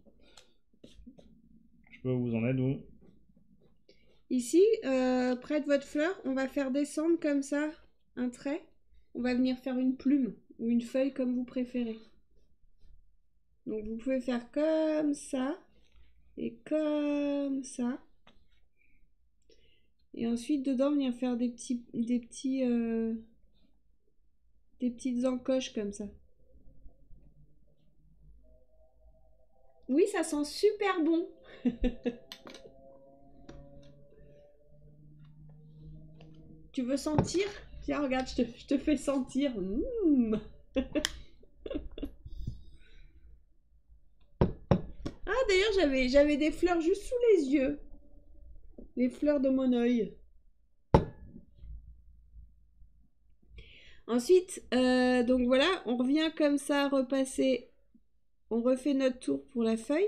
Je peux vous en aider, vous? Ici, euh, près de votre fleur, on va faire descendre comme ça un trait. On va venir faire une plume ou une feuille comme vous préférez. Donc vous pouvez faire comme ça et comme ça. Et ensuite dedans venir faire des petits, des petits, euh, des petites encoches comme ça. Oui, ça sent super bon. Tu veux sentir? Tiens, regarde, je te, je te fais sentir. Mmh. Ah, d'ailleurs, j'avais, j'avais des fleurs juste sous les yeux. Les fleurs de mon œil. Ensuite, euh, donc voilà, on revient comme ça, repasser. On refait notre tour pour la feuille.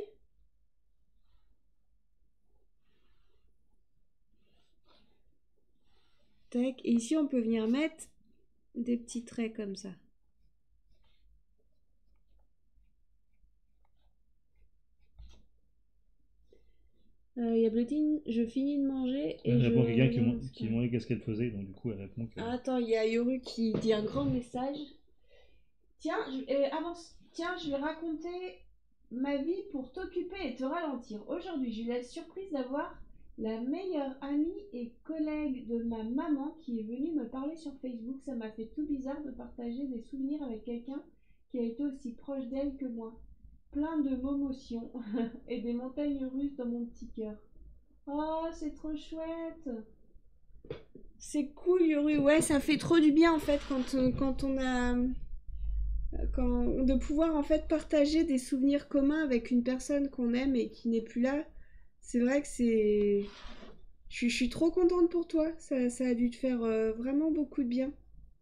Tac. Et ici, on peut venir mettre des petits traits comme ça. Euh, Il y a Blotine, je finis de manger et Elle je... répond à quelqu'un qui, reviens mon- dans ce qui cas. demandait qu'est-ce qu'elle faisait, donc du coup elle répond que... Ah, attends, il y a Yoru qui dit un grand message. Tiens, je, euh, avance. Tiens, je vais raconter ma vie pour t'occuper et te ralentir. Aujourd'hui, j'ai eu la surprise d'avoir la meilleure amie et collègue de ma maman qui est venue me parler sur Facebook. Ça m'a fait tout bizarre de partager des souvenirs avec quelqu'un qui a été aussi proche d'elle que moi. Plein de momotions et des montagnes russes dans mon petit cœur. Oh, c'est trop chouette! C'est cool, Yoru. Ouais, ça fait trop du bien en fait quand, euh, quand on a. Quand, de pouvoir en fait partager des souvenirs communs avec une personne qu'on aime et qui n'est plus là. C'est vrai que c'est. Je suis, je suis trop contente pour toi. Ça, ça a dû te faire euh, vraiment beaucoup de bien.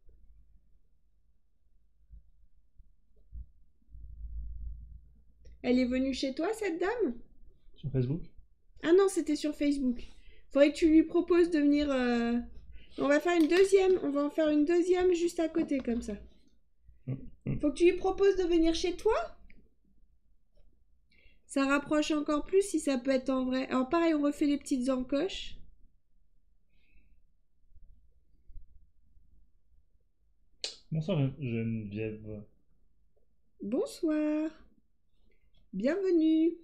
Elle est venue chez toi, cette dame? Sur Facebook? Ah non, c'était sur Facebook. Faudrait que tu lui proposes de venir. euh, On va faire une deuxième. On va en faire une deuxième juste à côté, comme ça. Faut que tu lui proposes de venir chez toi. Ça rapproche encore plus si ça peut être en vrai. Alors pareil, on refait les petites encoches. Bonsoir Geneviève. Bonsoir. Bienvenue.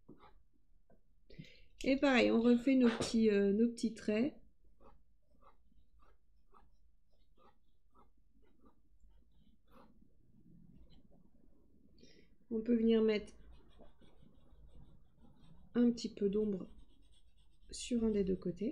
Et pareil, on refait nos petits, euh, nos petits traits. On peut venir mettre un petit peu d'ombre sur un des deux côtés.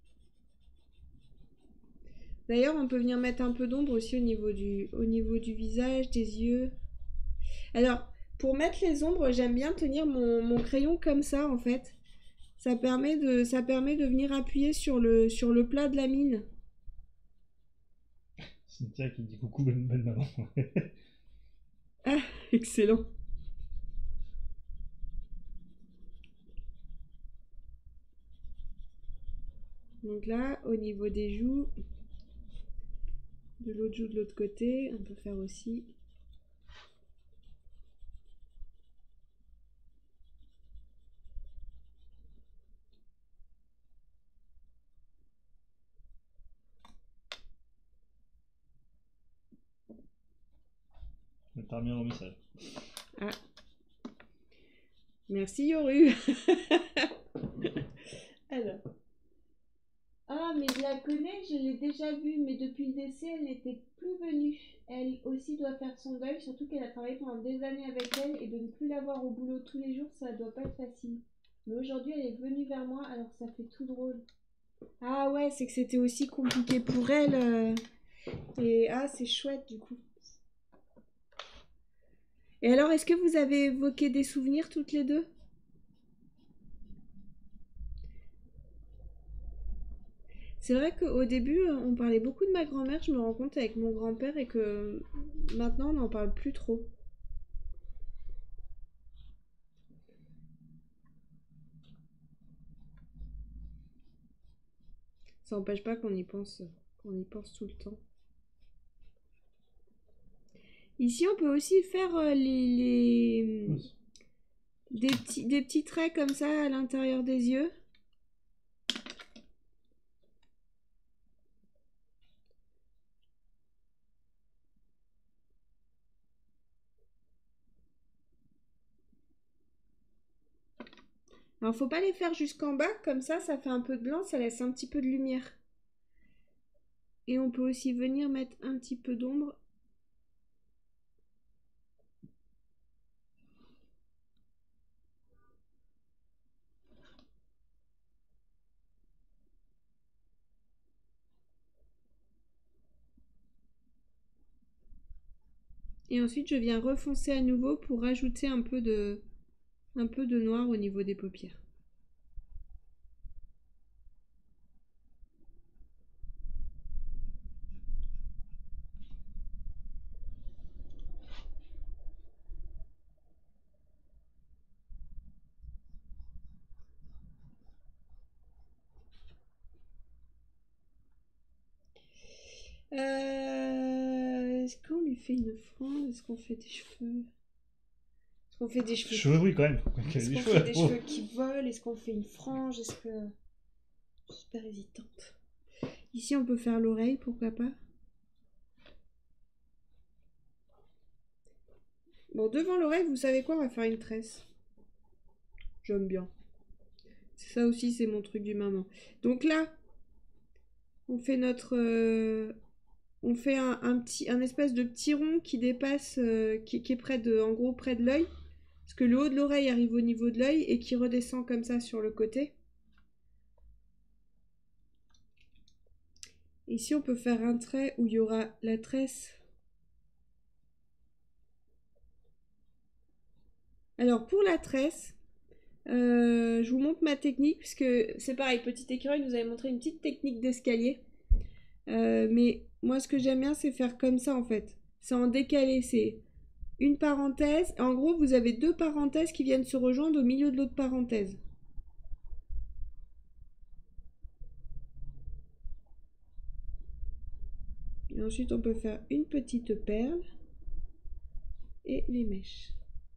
D'ailleurs, on peut venir mettre un peu d'ombre aussi au niveau du, au niveau du visage, des yeux. Alors, pour mettre les ombres, j'aime bien tenir mon, mon crayon comme ça, en fait. Ça permet de, ça permet de venir appuyer sur le, sur le plat de la mine. Cynthia qui dit coucou, bonne, bonne maman. Ah, excellent. Donc là, au niveau des joues, de l'autre joue de l'autre côté, on peut faire aussi. T'as remis un message. Ah. Merci Yoru. Alors. Ah, mais je la connais, je l'ai déjà vue, mais depuis le décès, elle n'était plus venue. Elle aussi doit faire son deuil, surtout qu'elle a travaillé pendant des années avec elle, et de ne plus la voir au boulot tous les jours, ça doit pas être facile. Mais aujourd'hui, elle est venue vers moi, alors ça fait tout drôle. Ah ouais, c'est que c'était aussi compliqué pour elle. euh, Et ah, c'est chouette du coup. Et alors, est-ce que vous avez évoqué des souvenirs toutes les deux? C'est vrai qu'au début, on parlait beaucoup de ma grand-mère, je me rends compte avec mon grand-père, et que maintenant, on n'en parle plus trop. Ça n'empêche pas qu'on y pense, qu'on y pense tout le temps. Ici, on peut aussi faire euh, les, les... Des, petits, des petits traits comme ça à l'intérieur des yeux. Alors, faut pas les faire jusqu'en bas, comme ça, ça fait un peu de blanc, ça laisse un petit peu de lumière. Et on peut aussi venir mettre un petit peu d'ombre. Et ensuite, je viens refoncer à nouveau pour rajouter un peu de, un peu de noir au niveau des paupières. Euh, Est-ce qu'on lui fait une frange? Est-ce qu'on fait des cheveux? Est-ce qu'on fait des cheveux? Cheveux, oui, quand même. Est-ce qu'on fait des cheveux qui volent? Est-ce qu'on fait une frange? Est-ce que... Je suis super hésitante. Ici, on peut faire l'oreille, pourquoi pas? Bon, devant l'oreille, vous savez quoi? On va faire une tresse. J'aime bien. Ça aussi, c'est mon truc du maman. Donc là, on fait notre... Euh, on fait un, un petit, un espèce de petit rond qui dépasse, euh, qui, qui est près de, en gros, près de l'œil. Parce que le haut de l'oreille arrive au niveau de l'œil et qui redescend comme ça sur le côté. Ici, on peut faire un trait où il y aura la tresse. Alors, pour la tresse, euh, je vous montre ma technique, puisque c'est pareil, petit écureuil nous avait montré une petite technique d'escalier. Euh, mais moi, ce que j'aime bien, c'est faire comme ça, en fait. C'est en décalé, c'est une parenthèse. En gros, vous avez deux parenthèses qui viennent se rejoindre au milieu de l'autre parenthèse. Et ensuite, on peut faire une petite perle et les mèches.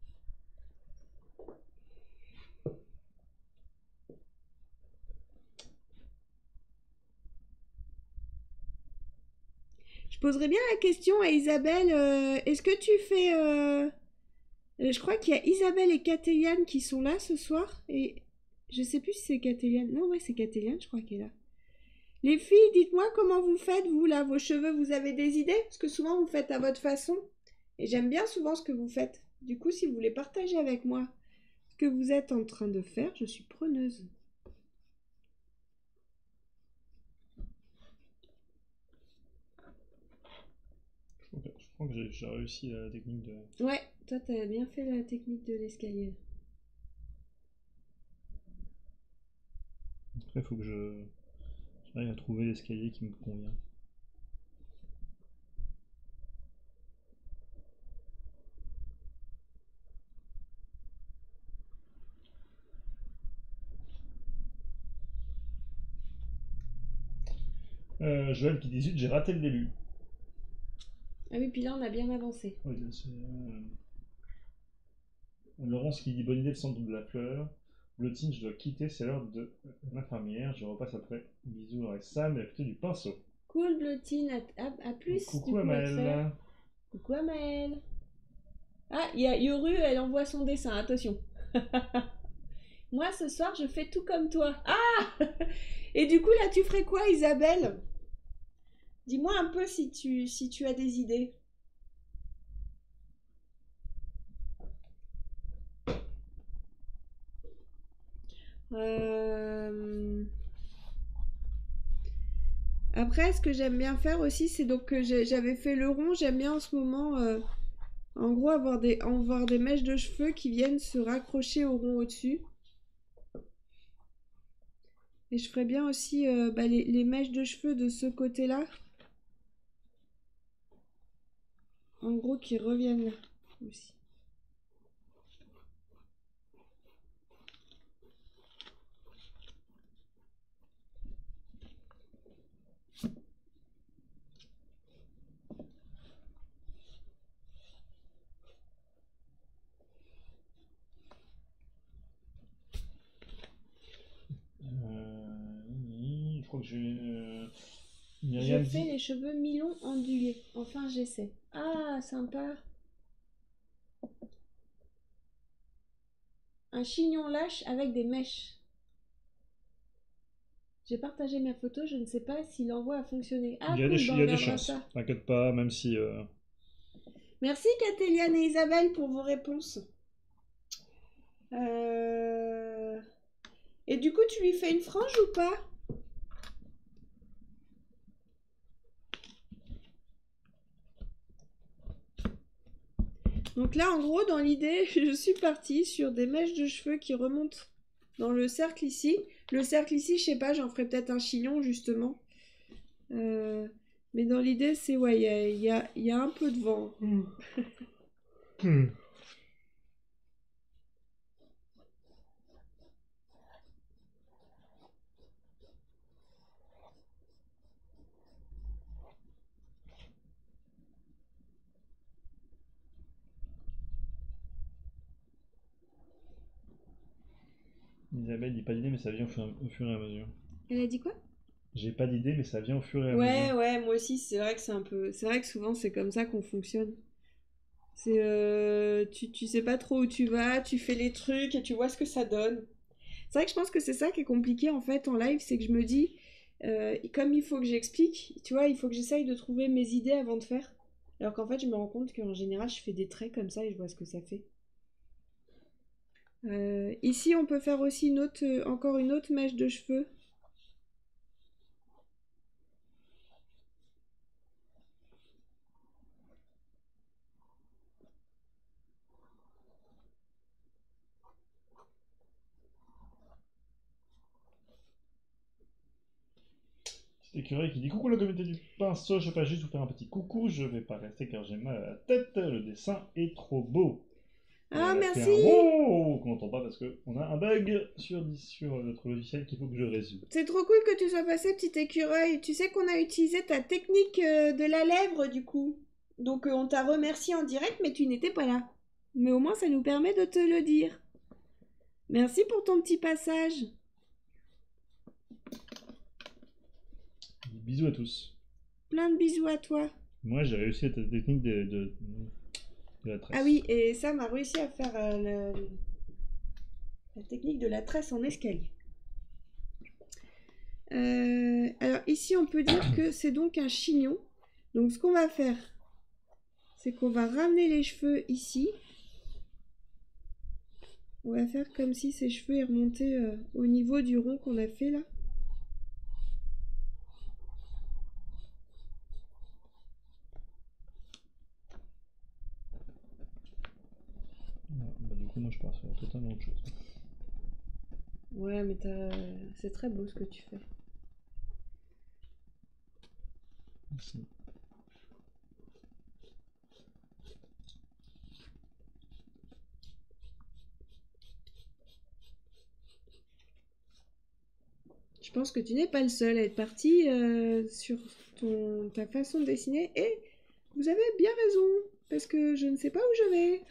Je poserais bien la question à Isabelle. Euh, Est-ce que tu fais... Euh... Je crois qu'il y a Isabelle et Catéliane qui sont là ce soir. Et je sais plus si c'est Catéliane. Non, ouais, c'est Catéliane, je crois qu'elle est là. Les filles, dites-moi comment vous faites, vous, là, vos cheveux, vous avez des idées? Parce que souvent, vous faites à votre façon. Et j'aime bien souvent ce que vous faites. Du coup, si vous voulez partager avec moi ce que vous êtes en train de faire, je suis preneuse. Je crois que j'ai réussi la technique de... Ouais, toi, t'as bien fait la technique de l'escalier. Après, il faut que je... j'arrive à trouver l'escalier qui me convient. Euh, Joël qui dit zut, j'ai raté le début. Ah oui, puis là, on a bien avancé. Oui, c'est... Euh... Laurence qui dit bonne idée le centre de la fleur. Blotine, je dois quitter, c'est l'heure de l'infirmière. Je repasse après. Bisous, et Sam, et plutôt du pinceau. Cool, Blotine, à, à, à plus. Coucou Amael. Coucou Amael. Ah, il y a Yoru, elle envoie son dessin, attention. Moi, ce soir, je fais tout comme toi. Ah! Et du coup, là, tu ferais quoi, Isabelle? Dis-moi un peu si tu, si tu as des idées. Euh... Après, ce que j'aime bien faire aussi, c'est donc que j'avais fait le rond. J'aime bien en ce moment euh, En gros, avoir des, avoir des mèches de cheveux qui viennent se raccrocher au rond au-dessus. Et je ferais bien aussi euh, bah, les, les mèches de cheveux de ce côté-là. En gros, qui reviennent là aussi. Euh, je crois que j'ai. Euh, Je Myriam fais dit. les cheveux mi-longs ondulés. Enfin, j'essaie. Ah, sympa. Un chignon lâche avec des mèches. J'ai partagé ma photo, je ne sais pas si l'envoi a fonctionné. Il Ah y a des, cool, ch- bah il on y a des regardera chances. ça. T'inquiète pas, même si. euh, Merci Cathéliane et Isabelle pour vos réponses. Euh, Et du coup, tu lui fais une frange ou pas? Donc là, en gros, dans l'idée, je suis partie sur des mèches de cheveux qui remontent dans le cercle ici. Le cercle ici, je sais pas, j'en ferai peut-être un chignon, justement. Euh, Mais dans l'idée, c'est, ouais, il y a, y a- y a un peu de vent. Hmm. Isabelle dit pas d'idée, mais ça vient au fur, au fur et à mesure. Elle a dit quoi? J'ai pas d'idée, mais ça vient au fur et à Ouais, mesure. ouais, moi aussi, c'est vrai que c'est un peu... C'est vrai que souvent, c'est comme ça qu'on fonctionne. C'est... euh, tu, tu sais pas trop où tu vas, tu fais les trucs et tu vois ce que ça donne. C'est vrai que je pense que c'est ça qui est compliqué, en fait, en live, c'est que je me dis, euh, comme il faut que j'explique, tu vois, il faut que j'essaye de trouver mes idées avant de faire. Alors qu'en fait, je me rends compte qu'en général, je fais des traits comme ça et je vois ce que ça fait. Euh, ici, on peut faire aussi une autre, euh, encore une autre mèche de cheveux. Petit écureuil qui dit coucou la communauté du pinceau, je vais pas juste vous faire un petit coucou, je vais pas rester car j'ai mal à la tête, le dessin est trop beau. Et Ah, elle a fait merci! un wow qu'on n'entend pas parce qu'on a un bug sur, sur notre logiciel qu'il faut que je résume. C'est trop cool que tu sois passé, petit écureuil. Tu sais qu'on a utilisé ta technique euh, de la lèvre, du coup. Donc, euh, on t'a remercié en direct, mais tu n'étais pas là. Mais au moins, ça nous permet de te le dire. Merci pour ton petit passage. Bisous à tous. Plein de bisous à toi. Moi j'ai réussi à cette technique de, de, de la tresse. Ah oui, et Sam a réussi à faire euh, le- la technique de la tresse en escalier. Euh, alors ici, on peut dire que c'est donc un chignon. Donc ce qu'on va faire, c'est qu'on va ramener les cheveux ici. On va faire comme si ces cheveux est remonté euh, au niveau du rond qu'on a fait là. Ouais, bah, du coup moi je pars sur totalement autre chose. Ouais, mais t'as... c'est très beau ce que tu fais. Merci. Je pense que tu n'es pas le seul à être parti euh, sur ton, ta façon de dessiner. Et vous avez bien raison, parce que je ne sais pas où je vais.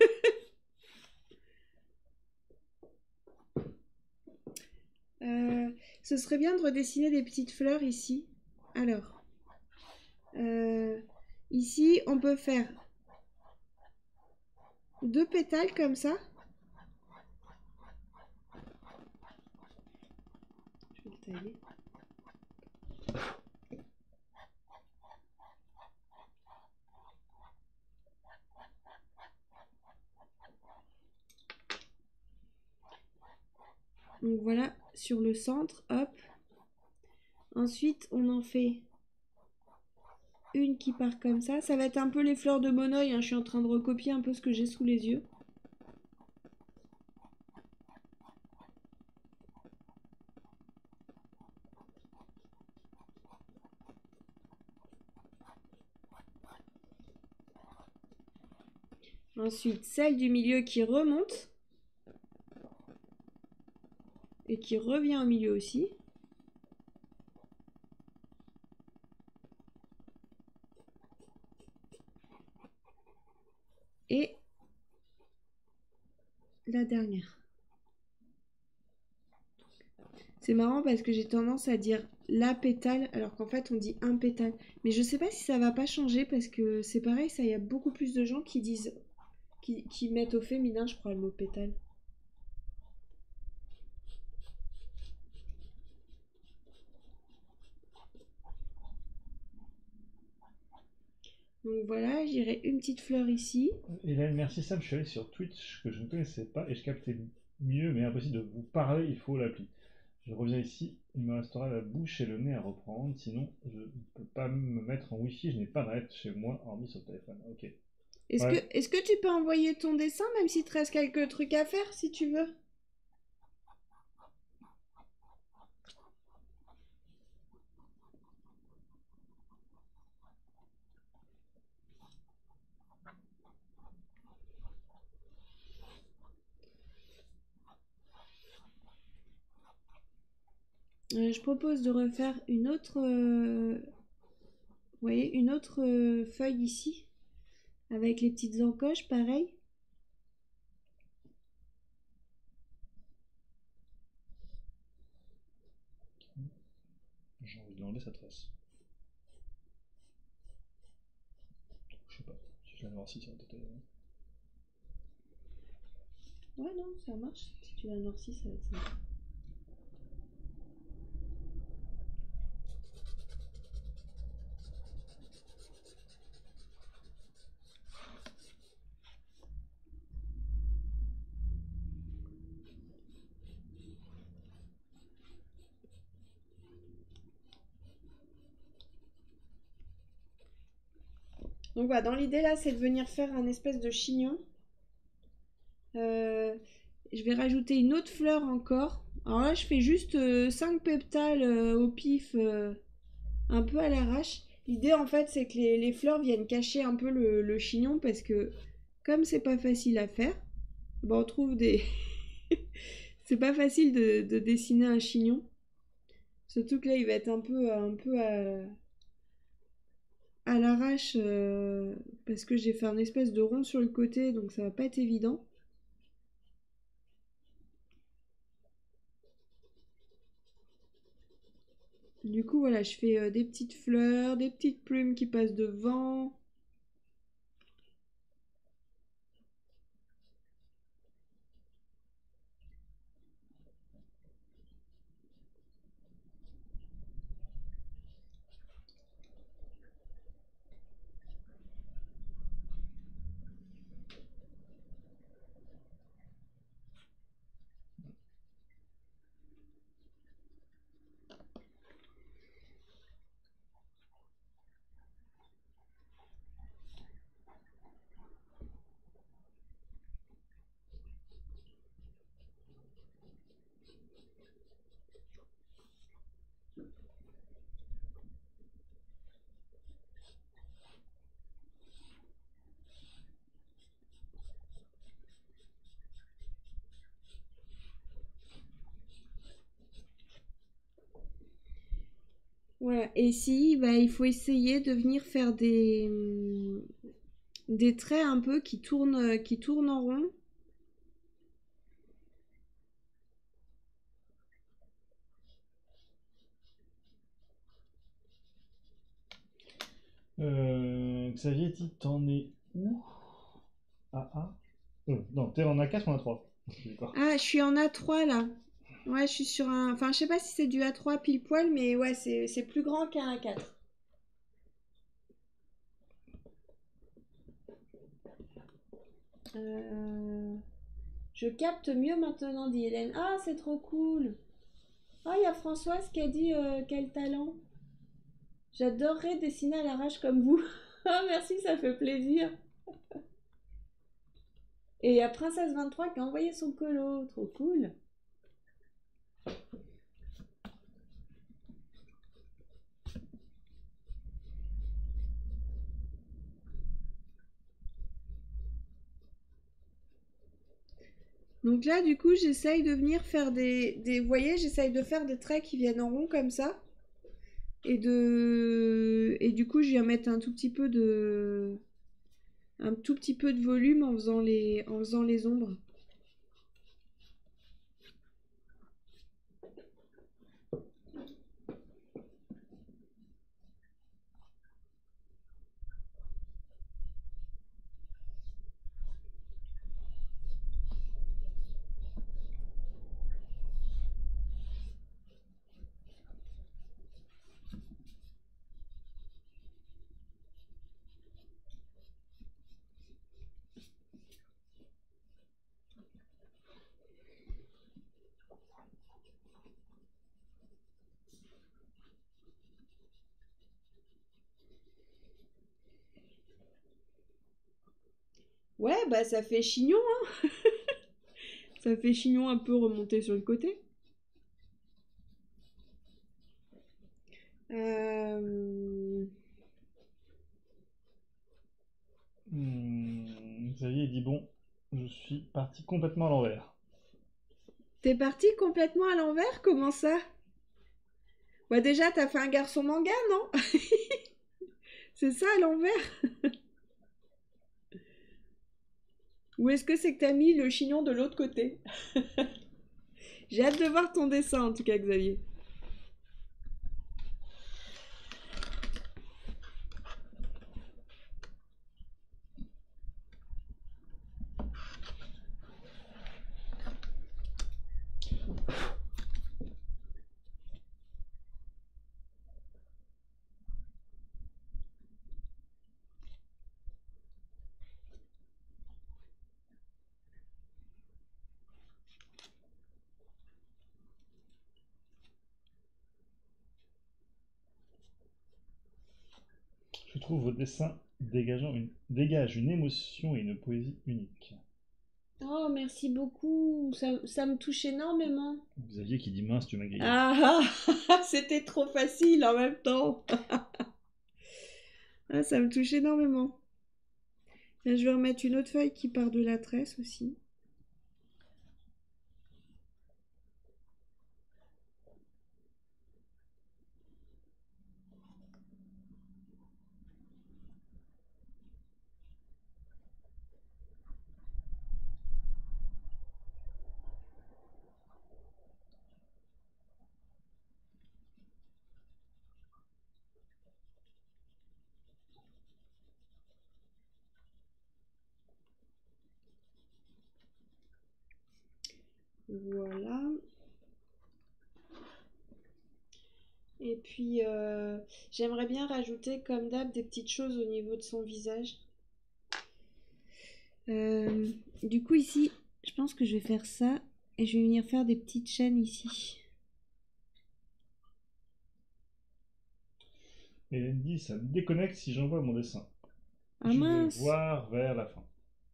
Euh, ce serait bien de redessiner des petites fleurs ici. Alors, euh, ici, on peut faire deux pétales comme ça. Je vais le tailler. Donc voilà, sur le centre, hop. Ensuite, on en fait une qui part comme ça. Ça va être un peu les fleurs de monoï, hein. Je suis en train de recopier un peu ce que j'ai sous les yeux. Ensuite, celle du milieu qui remonte. Et qui revient au milieu aussi. Et la dernière. C'est marrant parce que j'ai tendance à dire la pétale alors qu'en fait on dit un pétale. Mais je sais pas si ça va pas changer parce que c'est pareil, ça, il y a beaucoup plus de gens qui disent, qui, qui mettent au féminin, je crois, le mot pétale. Donc voilà, j'irai une petite fleur ici. Hélène, merci Sam, je suis allé sur Twitch que je ne connaissais pas et je captais mieux, mais impossible de vous parler, il faut l'appli. Je reviens ici, il me restera la bouche et le nez à reprendre, sinon je ne peux pas me mettre en wifi, je n'ai pas d'arrêt chez moi, hormis sur le téléphone. Ok. Est-ce Ouais. que, est-ce que tu peux envoyer ton dessin, même s'il te reste quelques trucs à faire, si tu veux? Euh, je propose de refaire une autre, euh, vous voyez, une autre euh, feuille ici, avec les petites encoches, pareil. J'ai envie de l'enlever cette trace. Je sais pas, si je la noircis, ça va peut-être. Ouais, non, ça marche. Si tu la noircis, ça va être sympa. Donc voilà, dans l'idée là, c'est de venir faire un espèce de chignon. Euh, je vais rajouter une autre fleur encore. Alors là, je fais juste euh, cinq pétales euh, au pif, euh, un peu à l'arrache. L'idée en fait, c'est que les, les fleurs viennent cacher un peu le, le chignon parce que comme c'est pas facile à faire, bah, on trouve des... c'est pas facile de, de dessiner un chignon. Surtout que là, il va être un peu, un peu à, à l'arrache euh, parce que j'ai fait un espèce de rond sur le côté, donc ça va pas être évident. Du coup, voilà, je fais euh, des petites fleurs, des petites plumes qui passent devant. Voilà, et ici, bah, il faut essayer de venir faire des, hum, des traits un peu qui tournent, euh, qui tournent en rond. Euh, Xavier dit t'en es où? Ah ah. Euh, non, t'es en A quatre ou en A trois? D'accord. Ah, je suis en A trois là. Ouais, je suis sur un... Enfin, je sais pas si c'est du A trois pile poil, mais ouais, c'est c'est plus grand qu'un A quatre. Euh, Je capte mieux maintenant, dit Hélène. Ah, c'est trop cool. Ah, il y a Françoise qui a dit euh, quel talent. J'adorerais dessiner à l'arrache comme vous. Ah, merci, ça fait plaisir. Et il y a Princesse vingt-trois qui a envoyé son colo. Trop cool. Donc là, du coup, j'essaye de venir faire des, des... Vous voyez, j'essaye de faire des traits qui viennent en rond comme ça. Et de... Et du coup, je viens mettre un tout petit peu de... Un tout petit peu de volume en faisant les, en faisant les ombres. Ouais, bah ça fait chignon, hein. Ça fait chignon un peu remonté sur le côté. Euh... Hmm, Xavier il dit bon, je suis parti complètement à l'envers. T'es parti complètement à l'envers? Comment ça? Bah déjà, t'as fait un garçon manga, non? C'est ça à l'envers? Ou est-ce que c'est que t'as mis le chignon de l'autre côté? J'ai hâte de voir ton dessin en tout cas, Xavier. Je trouve vos dessins dégageant une, dégagent une émotion et une poésie unique. Oh, merci beaucoup. Ça, ça me touche énormément. Xavier qui dit mince, tu m'as grillé. Ah, ah, c'était trop facile en même temps. Ah, ça me touche énormément. Là, je vais remettre une autre feuille qui part de la tresse aussi. Voilà. Et puis, euh, j'aimerais bien rajouter, comme d'hab, des petites choses au niveau de son visage. Euh, du coup, ici, je pense que je vais faire ça. Et je vais venir faire des petites chaînes ici. Et elle dit ça me déconnecte si j'envoie mon dessin. Ah Je vais mince! voir vers la fin.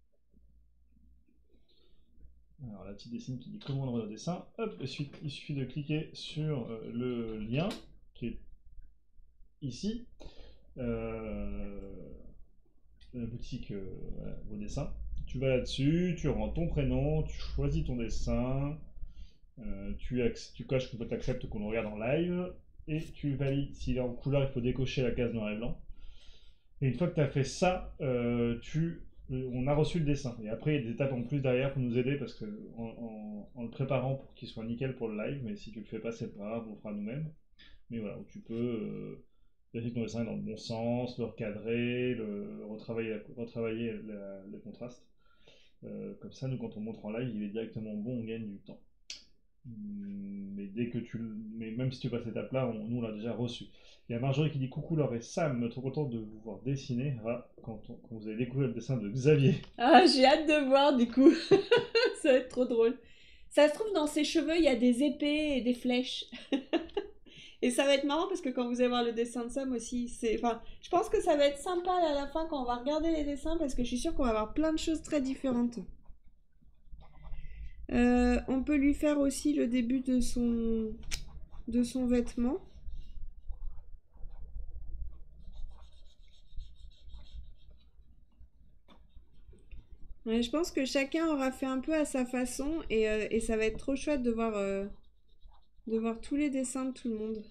Alors la petite dessine qui dit comment on envoie le dessin. Hop, il suffit, il suffit de cliquer sur euh, le lien qui est ici. Euh, la boutique euh, voilà, vos dessins. Tu vas là-dessus, tu rentres ton prénom, tu choisis ton dessin, euh, tu, tu coches que tu acceptes qu'on le regarde en live et tu valides. S'il est en couleur, il faut décocher la case noir et blanc. Et une fois que tu as fait ça, euh, tu, on a reçu le dessin. Et après, il y a des étapes en plus derrière pour nous aider parce que en, en, en le préparant pour qu'il soit nickel pour le live, mais si tu le fais pas, c'est pas grave, on le fera nous-mêmes. Mais voilà, où tu peux euh, vérifier que ton dessin est dans le bon sens, le recadrer, le, retravailler, la, retravailler la, les contrastes. Euh, comme ça, nous, quand on montre en live, il est directement bon, on gagne du temps. Mais dès que tu, mais même si tu passes cette étape-là, on, nous on l'a déjà reçu. Il y a Marjorie qui dit coucou Laure et Sam, trop content de vous voir dessiner. Ah, quand, on, quand vous avez découvert le dessin de Xavier. Ah, j'ai hâte de voir du coup. Ça va être trop drôle. Ça se trouve, dans ses cheveux, il y a des épées et des flèches. Et ça va être marrant parce que quand vous allez voir le dessin de Sam aussi, c'est, enfin, je pense que ça va être sympa là, à la fin quand on va regarder les dessins parce que je suis sûre qu'on va avoir plein de choses très différentes. Euh, on peut lui faire aussi le début de son, de son vêtement. Ouais, je pense que chacun aura fait un peu à sa façon et, euh, et ça va être trop chouette de voir, euh, de voir tous les dessins de tout le monde.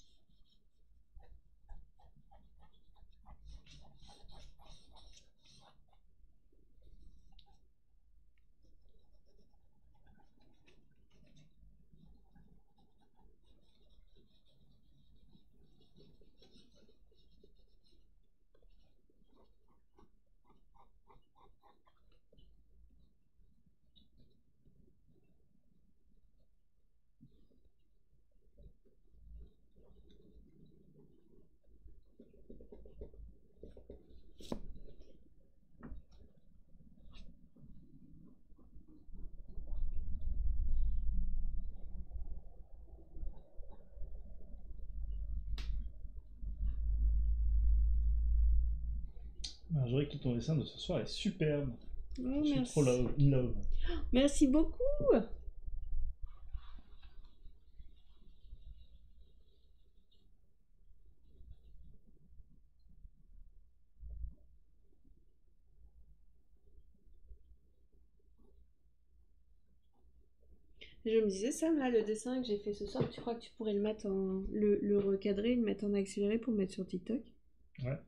Marjorie, qui ton dessin de ce soir est superbe. Oh, Je suis merci. trop love, in love. Merci beaucoup. Je me disais, Sam, là, le dessin que j'ai fait ce soir, tu crois que tu pourrais le mettre en... le, le recadrer, le mettre en accéléré pour le mettre sur TikTok? Ouais.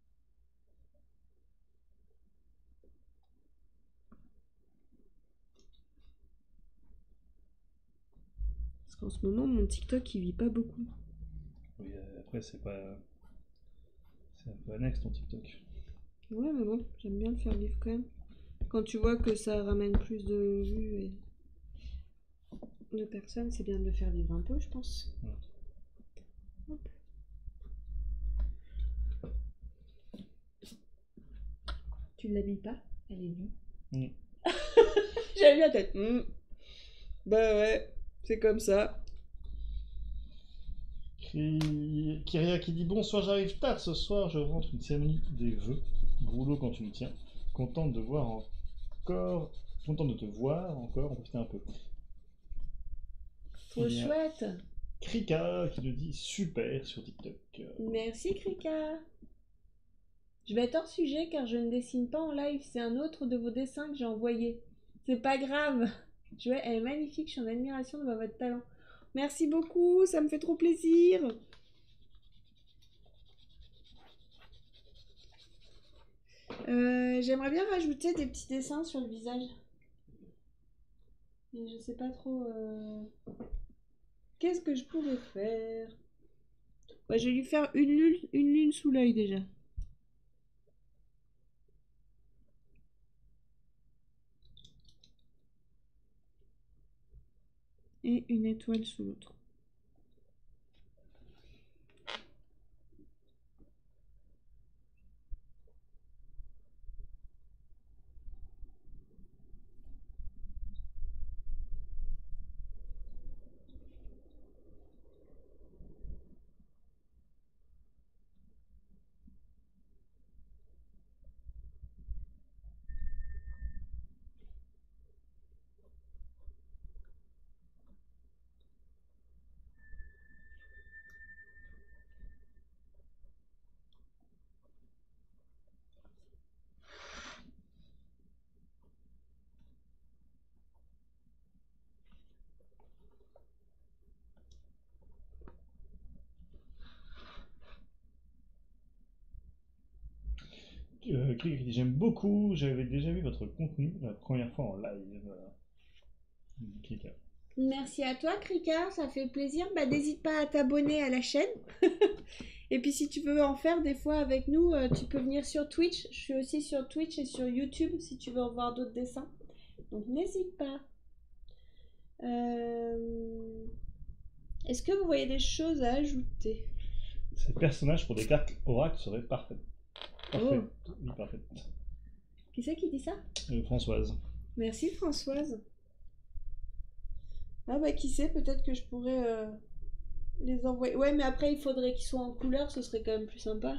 Parce qu'en ce moment, mon TikTok, il vit pas beaucoup. Oui, euh, après, c'est pas. C'est un peu annexe ton TikTok. Ouais, mais bon, j'aime bien le faire vivre quand même. Quand tu vois que ça ramène plus de vues et de personnes, c'est bien de le faire vivre un peu, je pense. Ouais. Hop. Tu ne l'habilles pas? Elle est nue. Mm. J'avais vu la tête. Mm. Bah ouais, c'est comme ça. Qui... Kyria qui dit bonsoir, j'arrive tard ce soir, je rentre une cérémonie des vœux. Boulot quand tu me tiens. Contente de voir encore. Contente de te voir encore, en profiter un peu. Trop Il y a chouette. Krika qui nous dit super sur TikTok. Merci Krika. Je vais être hors sujet car je ne dessine pas en live, c'est un autre de vos dessins que j'ai envoyé. C'est pas grave. Je vais... Elle est magnifique, je suis en admiration de votre talent. Merci beaucoup, ça me fait trop plaisir. Euh, J'aimerais bien rajouter des petits dessins sur le visage. Mais je sais pas trop... euh, Qu'est-ce que je pourrais faire? Ouais, je vais lui faire une lune, une lune sous l'œil déjà. Et une étoile sous l'autre. Euh, Krika qui dit j'aime beaucoup, j'avais déjà vu votre contenu la première fois en live. Voilà. Krika. Merci à toi, Krika, ça fait plaisir. Bah, n'hésite pas à t'abonner à la chaîne. Et puis, si tu veux en faire des fois avec nous, euh, tu peux venir sur Twitch. Je suis aussi sur Twitch et sur YouTube si tu veux en voir d'autres dessins. Donc, n'hésite pas. Euh... Est-ce que vous voyez des choses à ajouter? Ces personnages pour des cartes oracle seraient parfaits. Parfait. Oh. Oui, parfait. Qui c'est qui dit ça? Euh, Françoise. Merci, Françoise. Ah bah, qui sait, peut-être que je pourrais... euh, les envoyer. Ouais, mais après, il faudrait qu'ils soient en couleur, ce serait quand même plus sympa.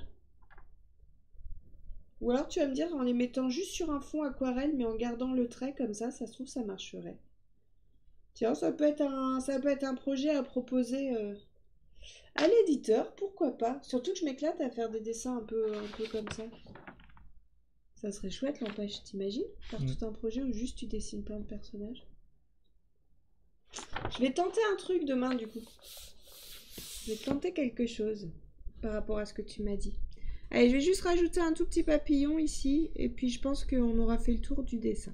Ou alors, tu vas me dire, en les mettant juste sur un fond aquarelle, mais en gardant le trait comme ça, ça se trouve, ça marcherait. Tiens, ça peut être un, ça peut être un projet à proposer euh, à l'éditeur, pourquoi pas. Surtout que je m'éclate à faire des dessins un peu, un peu comme ça. Ça serait chouette, l'empêche, t'imagines? Faire Mm. tout un projet où juste tu dessines plein de personnages. Je vais tenter un truc demain, du coup. Je vais tenter quelque chose par rapport à ce que tu m'as dit. Allez, je vais juste rajouter un tout petit papillon ici, et puis je pense qu'on aura fait le tour du dessin.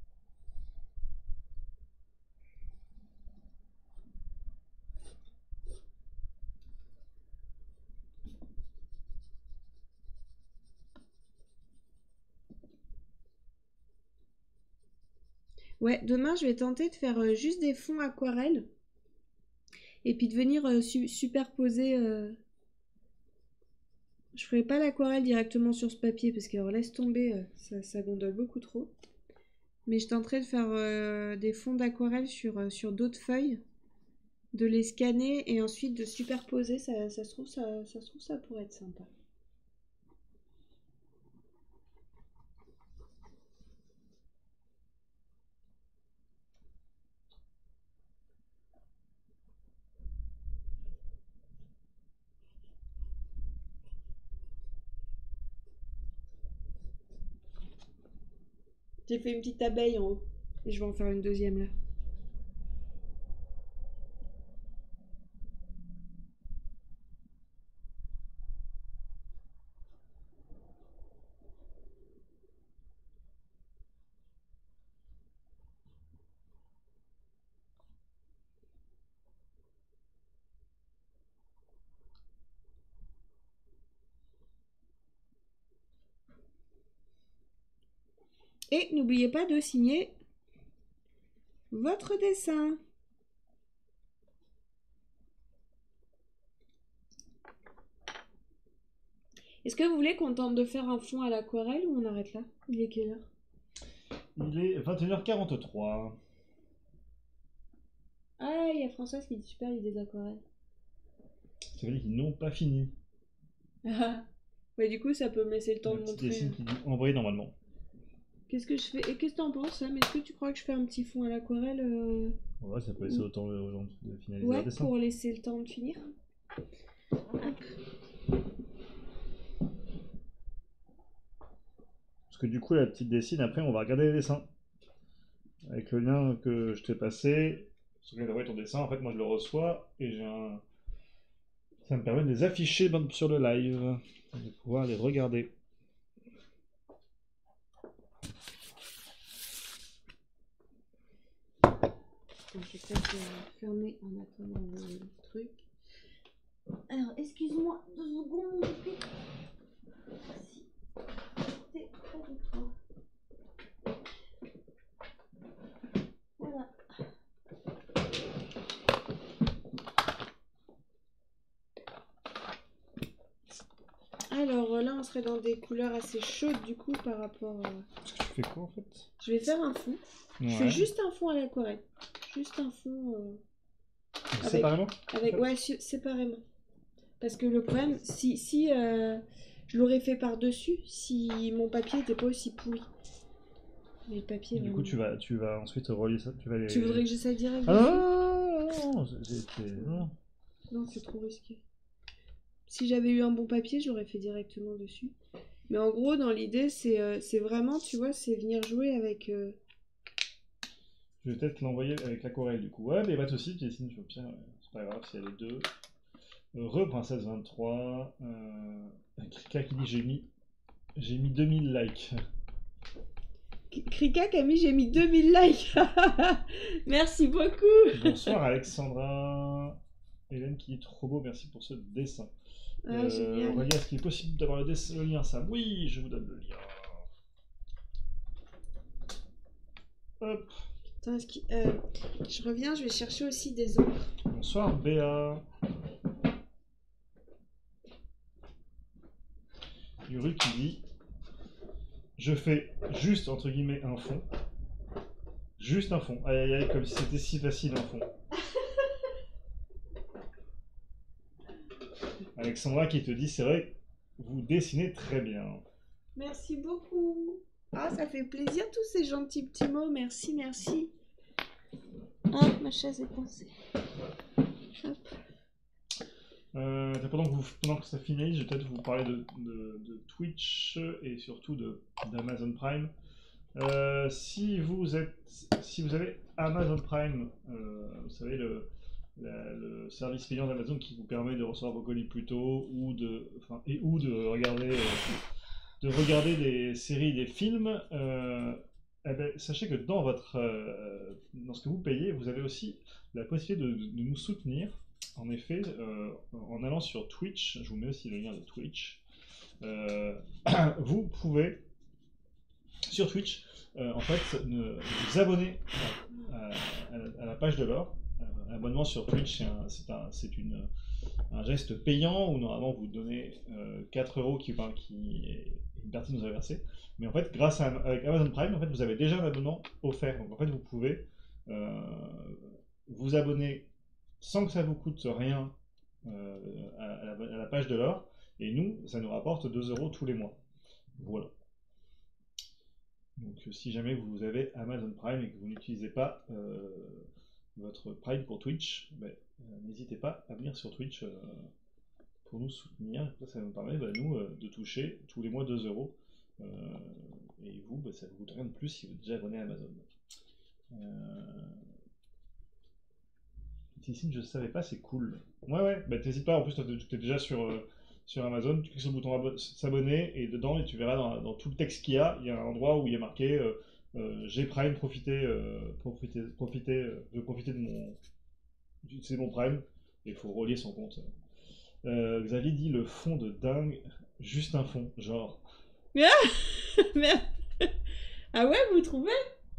Ouais, demain, je vais tenter de faire euh, juste des fonds aquarelles, et puis de venir euh, su superposer... Euh... Je ferai pas l'aquarelle directement sur ce papier, parce que alors, laisse tomber, euh, ça, ça gondole beaucoup trop. Mais je tenterai de faire euh, des fonds d'aquarelle sur, euh, sur d'autres feuilles, de les scanner et ensuite de superposer. Ça, ça, se trouve, ça, ça se trouve, ça pourrait être sympa. J'ai fait une petite abeille en haut et je vais en faire une deuxième là. Et n'oubliez pas de signer votre dessin. Est-ce que vous voulez qu'on tente de faire un fond à l'aquarelle ou on arrête là? Il est quelle heure? Il est vingt et une heures quarante-trois. Ah, il y a Françoise qui dit super l'idée de l'aquarelle. Ça veut dire qu'ils n'ont pas fini. Ah, ouais, du coup, ça peut me laisser le temps Le de petit montrer. dessin qui dit envoyer normalement. Qu'est-ce que je fais? Et qu'est-ce que t'en penses, Sam? Est-ce que tu crois que je fais un petit fond à l'aquarelle euh... Ouais, ça peut laisser autant aux gens de finaliser Ouais, leur dessin. pour laisser le temps de finir. Hop. Parce que du coup, la petite dessine, après, on va regarder les dessins. Avec le lien que je t'ai passé, si tu viens d'envoyer ton dessin, en fait, moi je le reçois et j'ai un. Ça me permet de les afficher sur le live, de pouvoir les regarder. Je vais peut-être euh, fermer en attendant le truc. Alors, excuse-moi deux secondes. Si. T'es près de toi. Voilà. Alors là, on serait dans des couleurs assez chaudes du coup par rapport à... Est-ce que tu fais quoi en fait? Je vais faire un fond. Ouais. Je fais juste un fond à l'aquarelle. Juste un fond... Euh... Avec... Séparément avec... Ouais, séparément. Parce que le problème, si, si euh, je l'aurais fait par-dessus, si mon papier n'était pas aussi pourri. Mais le papier... Du vraiment... coup, tu vas, tu vas ensuite relier ça. Tu, vas les... tu voudrais que j'essaie direct Ah dessus? non, non, non, j'ai été... Non, non c'est trop risqué. Si j'avais eu un bon papier, je l'aurais fait directement dessus. Mais en gros, dans l'idée, c'est euh, vraiment, tu vois, c'est venir jouer avec... Euh... Je vais peut-être l'envoyer avec l'aquarelle du coup. Ouais, mais pas de soucis, Jessine, je veux bien. C'est pas grave, s'il y a les deux. Re Princesse vingt-trois. Euh... Krika qui dit j'ai mis... J'ai mis deux mille likes. Krika qui a mis j'ai mis deux mille likes. Merci beaucoup. Bonsoir Alexandra. Hélène qui est trop beau, merci pour ce dessin. Ah, euh, génial. Regarde, est-ce qu'il est possible d'avoir le, le lien, ça? Oui, je vous donne le lien. Hop. Attends, est-ce qu'il... Euh, je reviens, je vais chercher aussi des autres. Bonsoir Béa. Yuru qui dit je fais juste entre guillemets un fond. Juste un fond. Aïe aïe aïe, comme si c'était si facile un fond. Alexandra qui te dit, c'est vrai, vous dessinez très bien. Merci beaucoup. Ah, ça fait plaisir tous ces gentils petits mots. Merci, merci. Ah, ma chaise est coincée. Hop. Euh, pendant, que vous, pendant que ça finalise, je vais peut-être vous parler de, de, de Twitch et surtout de- d'Amazon Prime. Euh, si, vous êtes, si vous avez Amazon Prime, euh, vous savez, le, la- le service payant d'Amazon qui vous permet de recevoir vos colis plus tôt ou de, enfin, et, ou de regarder, euh, de regarder des séries, des films, euh, eh ben, sachez que dans, votre, euh, dans ce que vous payez, vous avez aussi la possibilité de, de nous soutenir. En effet, euh, en allant sur Twitch, je vous mets aussi le lien de Twitch, euh, vous pouvez, sur Twitch, euh, en fait, ne- vous abonner à, à- à la page de l'or. Euh, L'abonnement sur Twitch, c'est un, c'est un- c'est une- un geste payant où normalement vous donnez euh, quatre euros qui, enfin, qui une partie nous a versé. Mais en fait, grâce à avec Amazon Prime, en fait, vous avez déjà un abonnement offert. Donc en fait, vous pouvez euh, vous abonner sans que ça vous coûte rien euh, à, à la, à la page de l'or. Et nous, ça nous rapporte deux euros tous les mois. Voilà. Donc si jamais vous avez Amazon Prime et que vous n'utilisez pas euh, votre Prime pour Twitch, ben, euh, n'hésitez pas à venir sur Twitch euh, pour nous soutenir. Ça, ça nous permet, ben, nous, euh, de toucher tous les mois deux euros. Euh, et vous, ben, ça ne vous coûte rien de plus si vous êtes déjà abonné à Amazon. Euh... Ici, je ne savais pas, c'est cool. Ouais, ouais, bah t'hésites pas, en plus, tu es déjà sur, euh, sur Amazon, tu cliques sur le bouton abo- s'abonner, et dedans, et tu verras dans, dans tout le texte qu'il y a, il y a un endroit où il y a marqué euh, euh, j'ai Prime, profitez, euh, profitez, profitez, euh, je veux profiter de mon. C'est mon Prime, et il faut relier son compte. Euh, Xavier dit le fond de dingue, juste un fond, genre. Merde. Ah ouais, vous trouvez?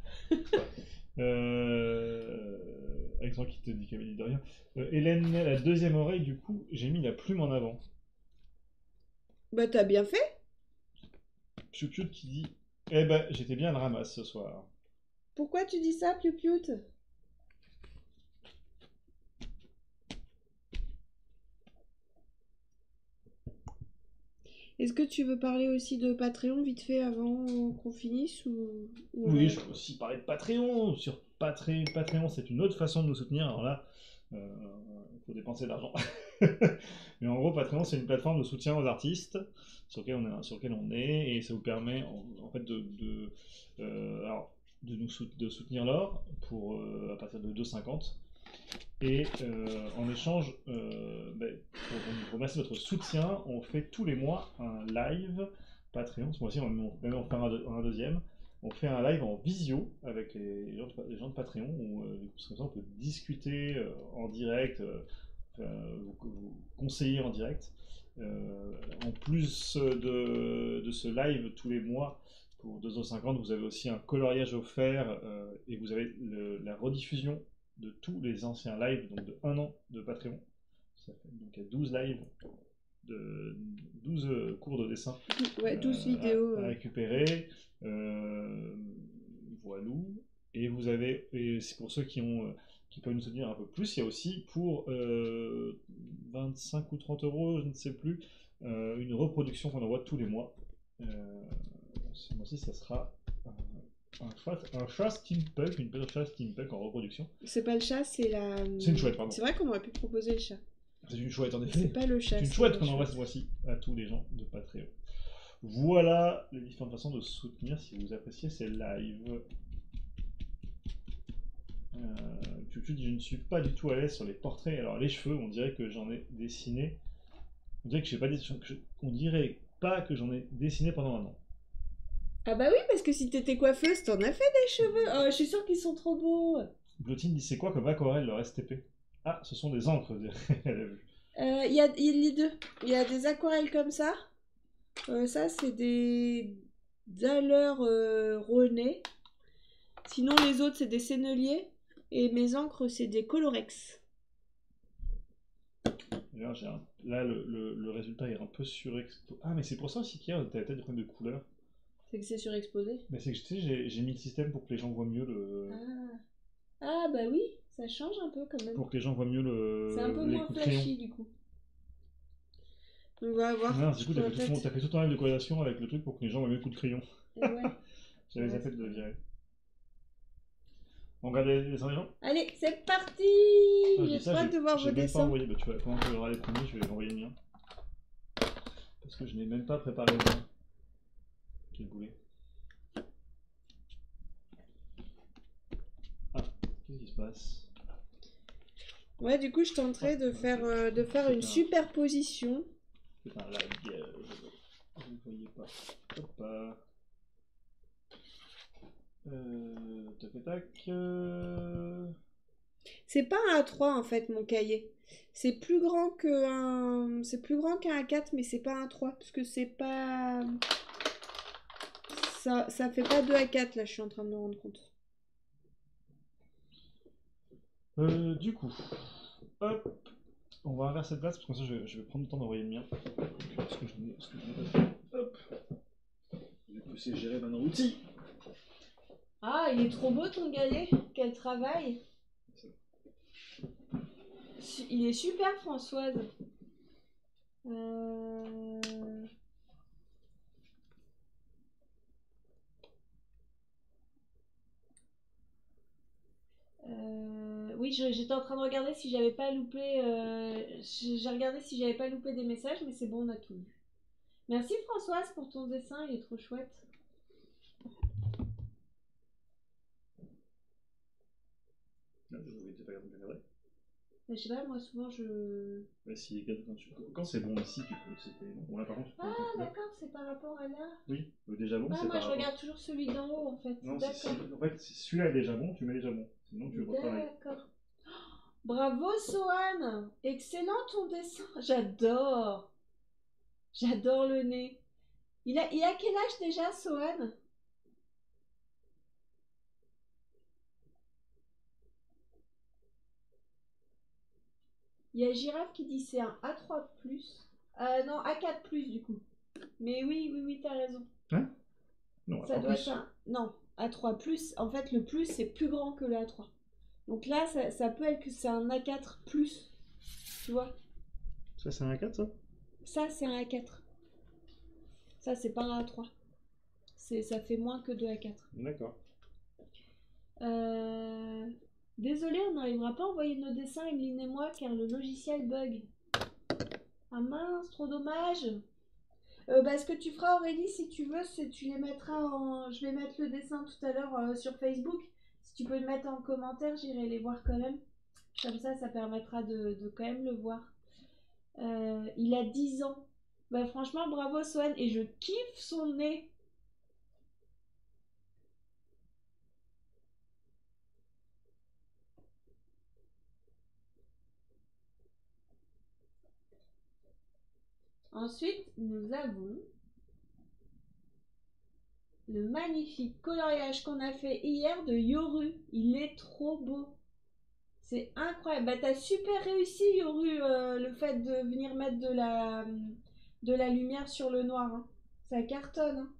Euh... Alexandre qui te dit qu'elle dit de rien. Euh, Hélène, la deuxième oreille, du coup, j'ai mis la plume en avant. Bah t'as bien fait. Piu Piu qui dit eh ben, j'étais bien à le ramasse ce soir. Pourquoi tu dis ça, Piu Piut? Est-ce que tu veux parler aussi de Patreon vite fait avant qu'on finisse ou, ou Oui, alors- je peux aussi parler de Patreon. Sur Patre- Patreon, c'est une autre façon de nous soutenir. Alors là, il euh, faut dépenser de l'argent. Mais en gros, Patreon, c'est une plateforme de soutien aux artistes sur laquelle on est, sur laquelle on est et ça vous permet en, en fait de, de, euh, alors, de nous sout- de soutenir l'or pour euh, à partir de deux euros cinquante. Et euh, en échange, euh, ben, pour vous remercier de votre soutien, on fait tous les mois un live Patreon. Ce mois-ci, on va même en faire un, deux- un deuxième. On fait un live en visio avec les gens de, les gens de Patreon où euh, comme ça, on peut discuter euh, en direct, euh, euh, vous, vous conseiller en direct. Euh, en plus de, de ce live tous les mois pour deux euros cinquante, vous avez aussi un coloriage offert euh, et vous avez le- la rediffusion de tous les anciens lives, donc de un an de Patreon. Ça fait donc il y a douze lives, de douze euh, cours de dessin Ouais, douze euh, vidéos. à, à euh. récupérer. Euh, voilà. Et vous avez, et c'est pour ceux qui ont, euh, qui peuvent nous soutenir un peu plus, il y a aussi pour euh, vingt-cinq ou trente euros, je ne sais plus, euh, une reproduction qu'on envoie tous les mois. Euh, ce mois-ci, ça sera un, un chat, un chat steampunk, une paire de chats steampunk en reproduction. C'est pas le chat, c'est la. C'est une chouette, pardon. C'est vrai qu'on aurait pu proposer le chat. C'est une chouette, en Mais effet. c'est pas le chat. C'est une c'est chouette la qu'on envoie chouette. ce mois-ci à tous les gens de Patreon. Voilà les différentes façons de soutenir si vous appréciez ces lives. Euh, tu, tu dis je ne suis pas du tout à l'aise sur les portraits. Alors les cheveux, on dirait que j'en ai dessiné. On dirait que j'ai pas dessiné. que je- On dirait pas que j'en ai dessiné pendant un an. Ah bah oui, parce que si t'étais coiffeuse, t'en as fait des cheveux. Oh, je suis sûre qu'ils sont trop beaux. Blotine dit c'est quoi comme aquarelle leur S T P? Ah, ce sont des encres, elle a vu. Euh, Il y a, il y a les deux. Il y a des aquarelles comme ça. Euh, ça, c'est des Daler euh, René. Sinon, les autres, c'est des Sennelier. Et mes encres, c'est des Colorex. Là, j'ai un- là, le, le- le résultat est un peu surexposé. Ah, mais c'est pour ça aussi qu'hier, t'avais peut-être des problèmes de couleur. C'est que c'est surexposé. Mais c'est que tu sais, j'ai j'ai mis le système pour que les gens voient mieux le. Ah. Ah bah oui, ça change un peu quand même. Pour que les gens voient mieux le. C'est un peu les moins coups de crayon. flashy du coup. On va voir. Non, du Je coup, t'as pourrais fait, tout ton- peut-être- t'as fait tout ton rêve de corrélation avec le truc pour que les gens voient mes coups de crayon. Et ouais. J'avais Ouais, zappé c'est de le pas virer. On regarde les, les dessins des gens. Allez, c'est parti. Ah, je J'ai dis ça, trop hâte j'ai de voir j'ai vos même pas dessins. envoyé. Bah, tu vois, comment tu verras les premiers, je vais envoyer le mien. Parce que je n'ai même pas préparé le mien. Quel boulet. Ah, qu'est-ce qui se passe? Ouais, du coup, je tenterai de faire, euh, de faire une superposition. C'est un lag. Euh, vous ne voyez pas. Hop là. Euh, tac tac. Euh... C'est pas un A trois en fait, mon cahier. C'est plus grand qu'un, c'est plus grand qu'un A quatre, mais c'est pas un A trois parce que c'est pas, ça, ça fait pas deux A quatre là. Je suis en train de me rendre compte. Euh, du coup, hop, on va inverser de place parce que comme ça je vais, je vais prendre le temps d'envoyer le mien. Parce que je n'ai ce que je n'ai pas fait. Hop. Je vais pousser gérer maintenant l'outil. Ah, il est trop beau ton galet. Quel travail. Il est super, Françoise. Euh... Euh, oui, je- j'étais en train de regarder si j'avais pas loupé. euh, J'ai j'ai regardé si j'avais pas loupé des messages, mais c'est bon, on a tout vu. Merci Françoise pour ton dessin, il est trop chouette. Non, je n'étais pas capable de regarder. Mais je sais pas, moi souvent je. Ouais, si, quand, tu- quand c'est bon ici, tu peux. C'était bon. Bon, là par contre, tu peux Ah, le contrôler. d'accord, c'est par rapport à là. Oui, le déjà bon, Ah, c'est moi par je rapport. regarde toujours celui d'en haut en fait. Non, c'est si, D'accord. en fait, si celui-là est déjà bon, tu mets déjà bon. Sinon, tu le retravailles. D'accord. Bravo Sohan! Excellent ton dessin! J'adore! J'adore le nez. Il a, il a quel âge déjà, Sohan? Il y a Girafe qui dit c'est un A trois plus. Euh, non, A quatre plus du coup. Mais oui, oui, oui, t'as raison. Hein? Non, Ça en doit plus. être un... Non, A trois plus. En fait, le plus, c'est plus grand que le A trois. Donc là, ça, ça peut être que c'est un A quatre plus. Tu vois? Ça, c'est un A quatre, ça? Ça, c'est un A quatre. Ça, c'est pas un A trois. C'est, ça fait moins que deux A quatre. D'accord. Euh... Désolé, on n'arrivera pas à envoyer nos dessins, Emeline et moi, car le logiciel bug. Ah mince, trop dommage. Euh, bah, ce que tu feras, Aurélie, si tu veux, c'est tu les mettras en... Je vais mettre le dessin tout à l'heure euh, sur Facebook. Si tu peux le mettre en commentaire, j'irai les voir quand même. Comme ça, ça permettra de, de quand même le voir. Euh, il a dix ans. Bah franchement, bravo Swan. Et je kiffe son nez. Ensuite, nous avons le magnifique coloriage qu'on a fait hier de Yoru. Il est trop beau. C'est incroyable. Bah, t'as super réussi, Yoru, euh, le fait de venir mettre de la, de la lumière sur le noir. Hein. Ça cartonne. Hein.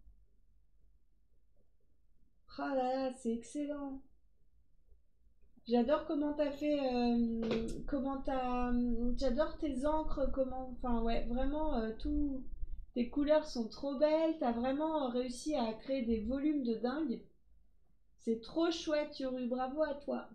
Oh là là, c'est excellent. J'adore comment t'as fait, euh, comment t'as, j'adore tes encres, comment, enfin ouais, vraiment euh, tout, tes couleurs sont trop belles. T'as vraiment réussi à créer des volumes de dingue. C'est trop chouette, Yoru. Bravo à toi.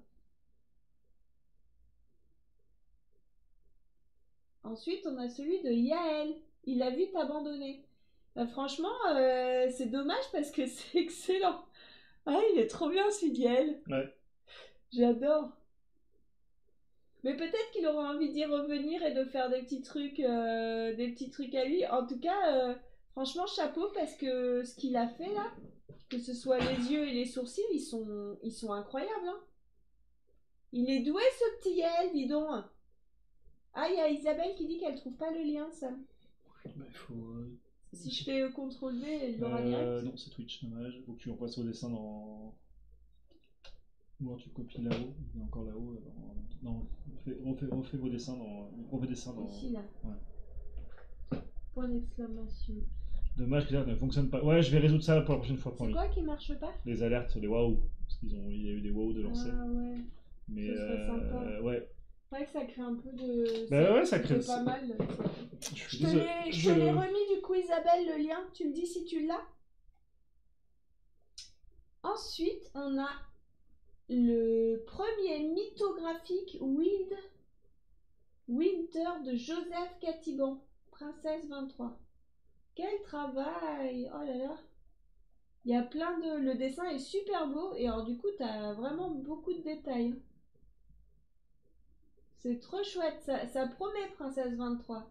Ensuite, on a celui de Yael. Il a vite abandonné. Bah, franchement, euh, c'est dommage parce que c'est excellent. Ah, il est trop bien celui d'Yael. Ouais. J'adore. Mais peut-être qu'il aura envie d'y revenir et de faire des petits trucs, euh, des petits trucs à lui. En tout cas, euh, franchement, chapeau parce que ce qu'il a fait là, que ce soit les yeux et les sourcils, ils sont, ils sont incroyables. Hein. Il est doué ce petit Yael, dis donc. Ah, il y a Isabelle qui dit qu'elle trouve pas le lien, ça. Bah, il faut. Euh... Si je fais contrôle V, elle l'aura euh, direct. Non, c'est Twitch, dommage. Faut que tu envoies au dessin dans. Ou alors tu copies là-haut, il est encore là-haut. Dans... Non, refais, refais, refais vos dessins dans. Refais dessins dans. Ici, là. Ouais. Point d'exclamation. Dommage que ça ne fonctionne pas. Ouais, je vais résoudre ça pour la prochaine fois. C'est quoi qui marche pas? Les alertes, les waouh. Parce qu'ils ont, il y a eu des waouh de lancer. Ah ouais. Mais Ce serait euh, sympa. ouais. Ouais, ça crée un peu de... Bah ouais, ça crée... C'est pas mal. Je Je suis te désolé. l'ai je Je- te l'ai remis du coup, Isabelle, le lien. Tu me dis si tu l'as. Ensuite, on a le premier mythographique Wild Winter de Joseph Catiban, Princesse vingt-trois. Quel travail! Oh là là! Il y a plein de... Le dessin est super beau et alors du coup, tu as vraiment beaucoup de détails. C'est trop chouette, ça, ça promet Princesse vingt-trois.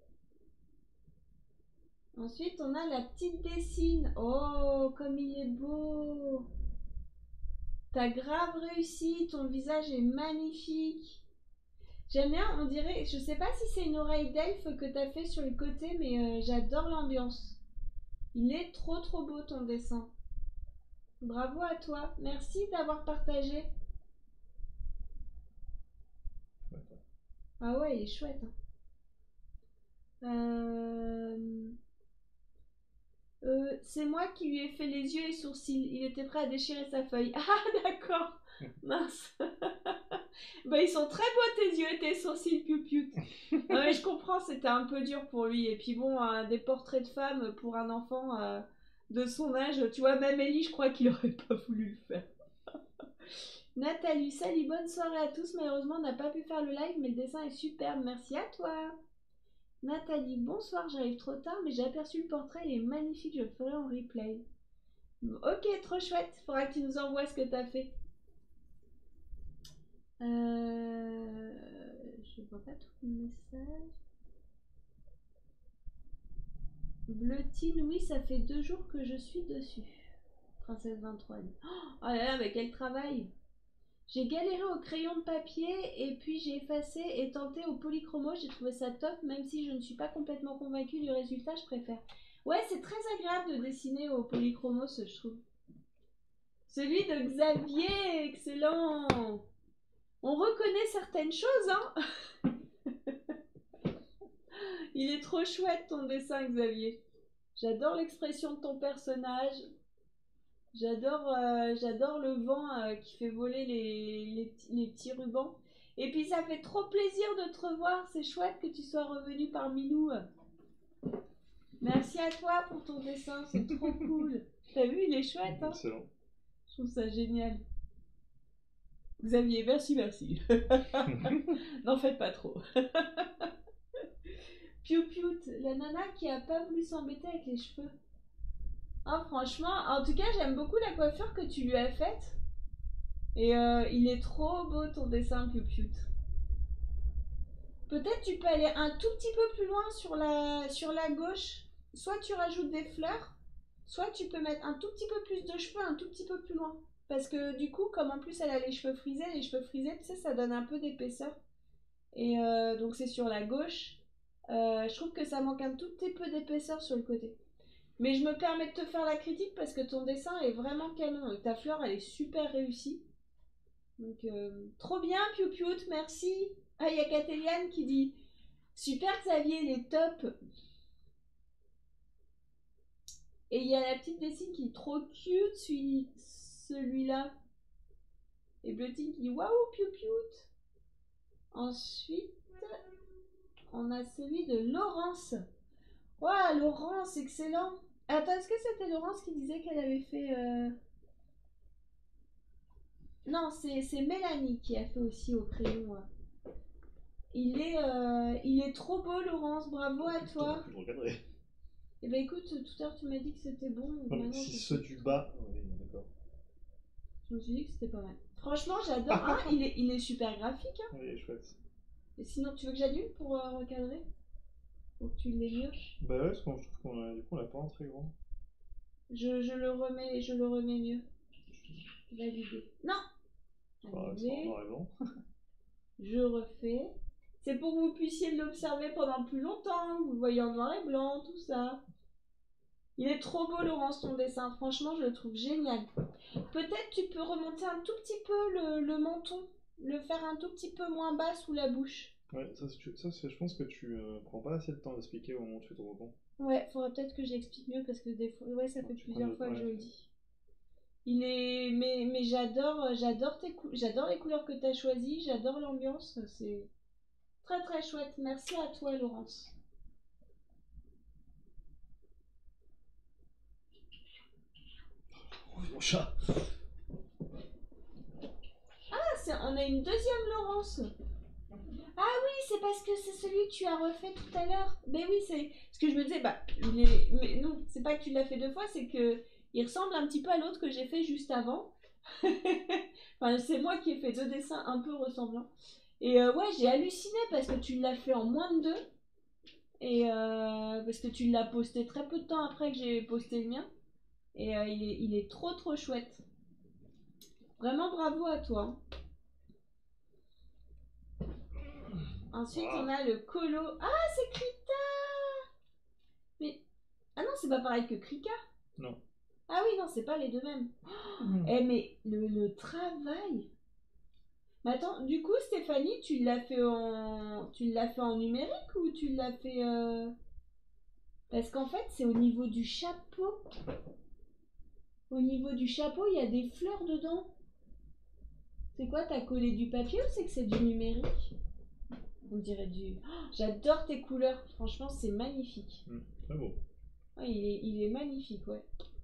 Ensuite, on a la petite Dessine. Oh, comme il est beau! T'as grave réussi, ton visage est magnifique. J'aime bien, on dirait, je sais pas si c'est une oreille d'elfe que t'as fait sur le côté, mais euh, j'adore l'ambiance. Il est trop trop beau ton dessin. Bravo à toi, merci d'avoir partagé. Ah ouais, il est chouette. Hein. Euh... Euh, c'est moi qui lui ai fait les yeux et sourcils. Il était prêt à déchirer sa feuille. Ah d'accord. Mince. Bah ils sont très beaux tes yeux et tes sourcils, piou piou. Non mais je comprends, c'était un peu dur pour lui. Et puis bon, euh, des portraits de femmes pour un enfant euh, de son âge, tu vois, même Ellie, je crois qu'il aurait pas voulu le faire. Nathalie, salut, bonne soirée à tous. Malheureusement, on n'a pas pu faire le live, mais le dessin est superbe. Merci à toi. Nathalie, bonsoir, j'arrive trop tard, mais j'ai aperçu le portrait, il est magnifique, je le ferai en replay. Ok, trop chouette, faudra que tu nous envoies ce que t'as fait. Euh... Je vois pas tout le message. Bleutine, oui, ça fait deux jours que je suis dessus. Princesse vingt-trois. Oh là là, mais quel travail! J'ai galéré au crayon de papier et puis j'ai effacé et tenté au polychromo. J'ai trouvé ça top, même si je ne suis pas complètement convaincue du résultat, je préfère. Ouais, c'est très agréable de dessiner au polychromos, je trouve. Celui de Xavier, excellent. On reconnaît certaines choses, hein. Il est trop chouette ton dessin, Xavier. J'adore l'expression de ton personnage. J'adore euh, j'adore le vent euh, qui fait voler les, les, les petits rubans. Et puis ça fait trop plaisir de te revoir. C'est chouette que tu sois revenu parmi nous. Merci à toi pour ton dessin, c'est trop cool. T'as vu, il est chouette, hein? Excellent. Je trouve ça génial. Xavier, merci, merci. N'en faites pas trop. Piou Piou, la nana qui a pas voulu s'embêter avec les cheveux. Ah, franchement, en tout cas, j'aime beaucoup la coiffure que tu lui as faite. Et euh, il est trop beau ton dessin, Piou Piou. Peut-être tu peux aller un tout petit peu plus loin sur la, sur la gauche. Soit tu rajoutes des fleurs, soit tu peux mettre un tout petit peu plus de cheveux, un tout petit peu plus loin. Parce que du coup, comme en plus elle a les cheveux frisés, les cheveux frisés, tu sais, ça donne un peu d'épaisseur. Et euh, donc c'est sur la gauche. Euh, je trouve que ça manque un tout petit peu d'épaisseur sur le côté. Mais je me permets de te faire la critique parce que ton dessin est vraiment canon. Ta fleur, elle est super réussie. Donc, euh, trop bien, Piou Piou, merci. Ah, il y a Catéliane qui dit super Xavier, il est top. Et il y a la petite Dessine qui est trop cute, celui-là. Et Bleutine qui dit waouh, Piou Piou. Ensuite, on a celui de Laurence. Waouh, Laurence, excellent. Attends, est-ce que c'était Laurence qui disait qu'elle avait fait. Euh... Non, c'est Mélanie qui a fait aussi au crayon. Ouais. Il est, euh, il est trop beau, Laurence. Bravo à toi. Je regarderai. Eh ben écoute, tout à l'heure tu m'as dit que c'était bon. Donc non, maintenant, si je ceux du bas. Oui, d'accord. Je me suis dit que c'était pas mal. Franchement, j'adore. Hein, il, est, il est super graphique. Hein. Oui, il est chouette. Et sinon, tu veux que j'allume pour euh, recadrer? Pour que tu l'aies mieux? Bah ouais, parce que je trouve qu'on a, du coup, on l'a pas en très grand. Je, je le remets, je le remets mieux. Valider. Non. Ah, c'est en noir et blanc. Je refais. C'est pour que vous puissiez l'observer pendant plus longtemps. Vous le voyez en noir et blanc, tout ça. Il est trop beau, Laurence, ton dessin. Franchement, je le trouve génial. Peut-être tu peux remonter un tout petit peu le, le menton. Le faire un tout petit peu moins bas sous la bouche. Ouais, ça, ça je pense que tu euh, prends pas assez de temps d'expliquer au moment où tu fais ton rebond. Ouais, faudra peut-être que j'explique mieux parce que des fois, ouais, ça fait tu plusieurs fois ouais. que je le dis. Il est, mais, mais j'adore, j'adore tes cou- j'adore les couleurs que tu as choisies, j'adore l'ambiance, c'est très très chouette. Merci à toi, Laurence. Oh, mon chat. Ah, c'est- on a une deuxième Laurence. Ah oui, c'est parce que c'est celui que tu as refait tout à l'heure. Mais oui, c'est ce que je me disais. Bah, il est. Mais non, c'est pas que tu l'as fait deux fois, c'est que il ressemble un petit peu à l'autre que j'ai fait juste avant. Enfin, c'est moi qui ai fait deux dessins un peu ressemblants. Et euh, ouais, j'ai halluciné parce que tu l'as fait en moins de deux. Et euh, parce que tu l'as posté très peu de temps après que j'ai posté le mien. Et euh, il, est, il est trop trop chouette. Vraiment bravo à toi. Ensuite, on Voilà. a le colo. Ah, c'est Krita! Mais. Ah non, c'est pas pareil que Krika. Non. Ah oui, non, c'est pas les deux mêmes. Eh, mais le, le travail. Mais attends, du coup, Stéphanie, tu l'as fait en. Tu l'as fait en numérique ou tu l'as fait. euh, Parce qu'en fait, c'est au niveau du chapeau. Au niveau du chapeau, il y a des fleurs dedans. C'est quoi, t'as collé du papier ou c'est que c'est du numérique? On dirait du. Oh, j'adore tes couleurs, franchement, c'est magnifique. Mm, très beau. Ah, il est, il est magnifique, ouais.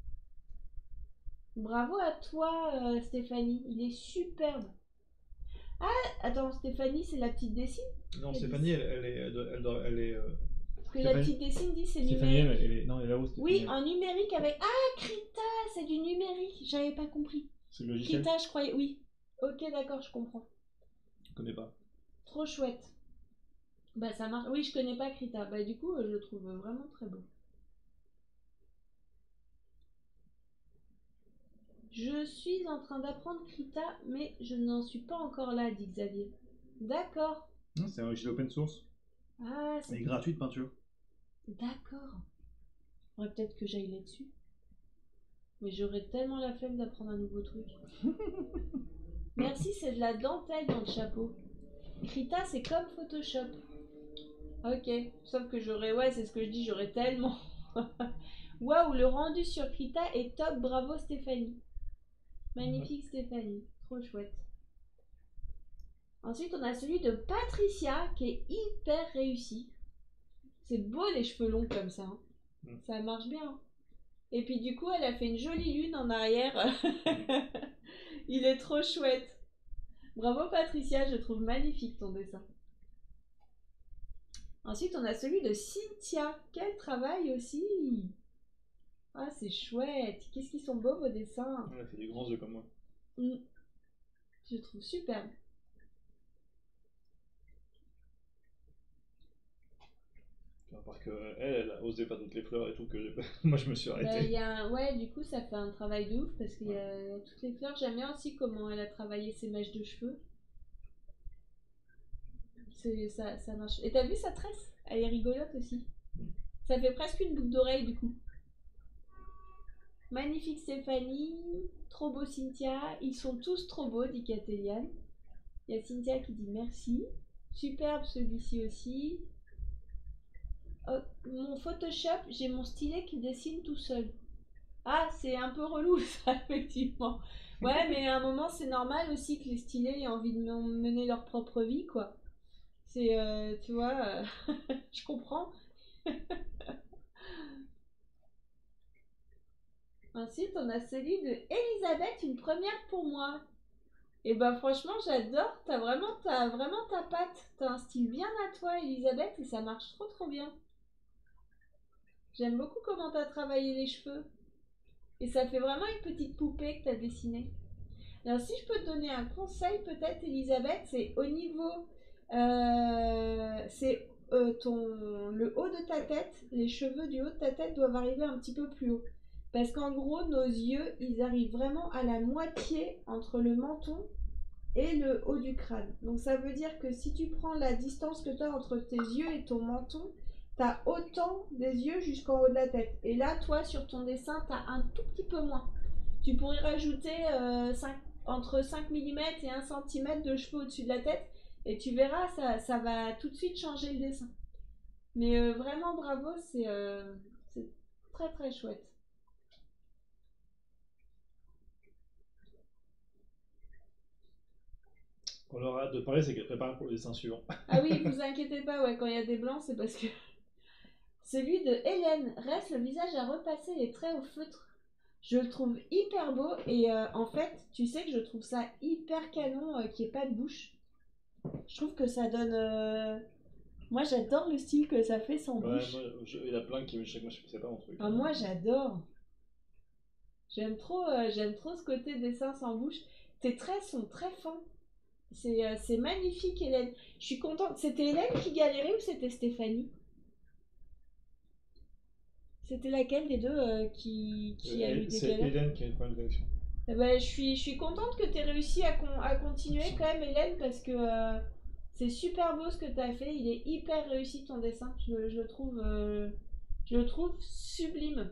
Bravo à toi, euh, Stéphanie, il est superbe. Ah, attends, Stéphanie, c'est la petite dessine? Non, Elle Stéphanie, dit- elle, elle est, elle, doit- elle, doit- elle est. euh, Parce que la Stéphanie, petite dessine dit c'est Stéphanie, elle, numérique. elle est. Non, elle est là-haut, Stéphanie. Oui, elle. en numérique avec. Ah, Krita, c'est du numérique, j'avais pas compris. C'est le logiciel. Krita, je croyais. Oui. Ok, d'accord, je comprends. Je connais pas. Trop chouette. Bah, ça marche. Oui, je connais pas Krita. Bah, du coup, euh, je le trouve vraiment très beau. Je suis en train d'apprendre Krita, mais je n'en suis pas encore là, dit Xavier. D'accord. Non, c'est un logiciel open source. Ah, C'est c'est. gratuit de peinture. D'accord. Faudrait peut-être que j'aille là-dessus. Mais j'aurais tellement la flemme d'apprendre un nouveau truc. Merci, c'est de la dentelle dans le chapeau. Krita, c'est comme Photoshop. Ok, sauf que j'aurais, ouais, c'est ce que je dis, j'aurais tellement. Waouh, le rendu sur Krita est top, bravo Stéphanie. Magnifique Stéphanie, trop chouette. Ensuite, on a celui de Patricia qui est hyper réussi. C'est beau les cheveux longs comme ça, hein. Mm. Ça marche bien, hein. Et puis du coup, elle a fait une jolie lune en arrière. Il est trop chouette. Bravo Patricia, je trouve magnifique ton dessin. Ensuite, on a celui de Cynthia. Quel travail aussi. Ah, c'est chouette. Qu'est-ce qu'ils sont beaux vos dessins. Elle a fait des grands yeux comme moi. Mm. Je trouve superbe. À part que elle, elle a osé pas toutes les fleurs et tout, que moi je me suis Bah, il arrêté. y a un- Ouais, du coup, ça fait un travail de ouf parce qu'il y a toutes les fleurs. J'aime bien aussi comment elle a travaillé ses mèches de cheveux. C'est, ça, ça marche. Et t'as vu sa tresse? Elle est rigolote aussi. Ça fait presque une boucle d'oreille du coup. Magnifique Stéphanie, trop beau Cynthia, ils sont tous trop beaux, dit Catéliane. Il y a Cynthia qui dit merci. Superbe celui-ci aussi. Oh, mon Photoshop, j'ai mon stylet qui dessine tout seul. Ah, c'est un peu relou ça, effectivement. Ouais, mais à un moment, c'est normal aussi que les stylés aient envie de mener leur propre vie, quoi. C'est, euh, tu vois, euh, je comprends. Ensuite, on a celui de Elisabeth, une première pour moi. Et bah franchement, j'adore. T'as vraiment, t'as vraiment ta patte. T'as un style bien à toi, Elisabeth, et ça marche trop trop bien. J'aime beaucoup comment t'as travaillé les cheveux. Et ça fait vraiment une petite poupée que t'as dessinée. Alors si je peux te donner un conseil peut-être, Elisabeth, c'est au niveau, euh, c'est euh, ton, le haut de ta tête, les cheveux du haut de ta tête doivent arriver un petit peu plus haut. Parce qu'en gros, nos yeux, ils arrivent vraiment à la moitié entre le menton et le haut du crâne. Donc ça veut dire que si tu prends la distance que tu as entre tes yeux et ton menton, tu as autant des yeux jusqu'en haut de la tête. Et là, toi, sur ton dessin, tu as un tout petit peu moins. Tu pourrais rajouter euh, cinq, entre cinq millimètres et un centimètre de cheveux au-dessus de la tête et tu verras, ça, ça va tout de suite changer le dessin. Mais euh, vraiment bravo, c'est euh, c'est très très chouette. on leur a hâte de parler, c'est qu'elle prépare pour le dessin suivant. Ah oui, vous inquiétez pas, ouais, quand il y a des blancs, c'est parce que... Celui de Hélène reste le visage à repasser les traits au feutre. Je le trouve hyper beau et euh, en fait, tu sais que je trouve ça hyper canon euh, qu'il n'y ait pas de bouche. Je trouve que ça donne... euh, Moi, j'adore le style que ça fait sans Ouais, bouche. moi, je- il y en a plein qui me chaque moi, je sais pas mon truc. Ah, moi, j'adore. J'aime trop, euh, j'aime trop ce côté dessin sans bouche. Tes traits sont très fins. C'est euh, c'est magnifique, Hélène. Je suis contente. C'était Hélène qui galérait ou c'était Stéphanie? C'était laquelle des deux euh, qui, qui a Euh, eu des c'est galères? Hélène qui a une problème de connexion. Eh ben, je suis, je suis contente que tu aies réussi à, con- à continuer quand même, Hélène, parce que euh, c'est super beau ce que tu as fait. Il est hyper réussi ton dessin. Je, je le trouve, euh, je le trouve sublime.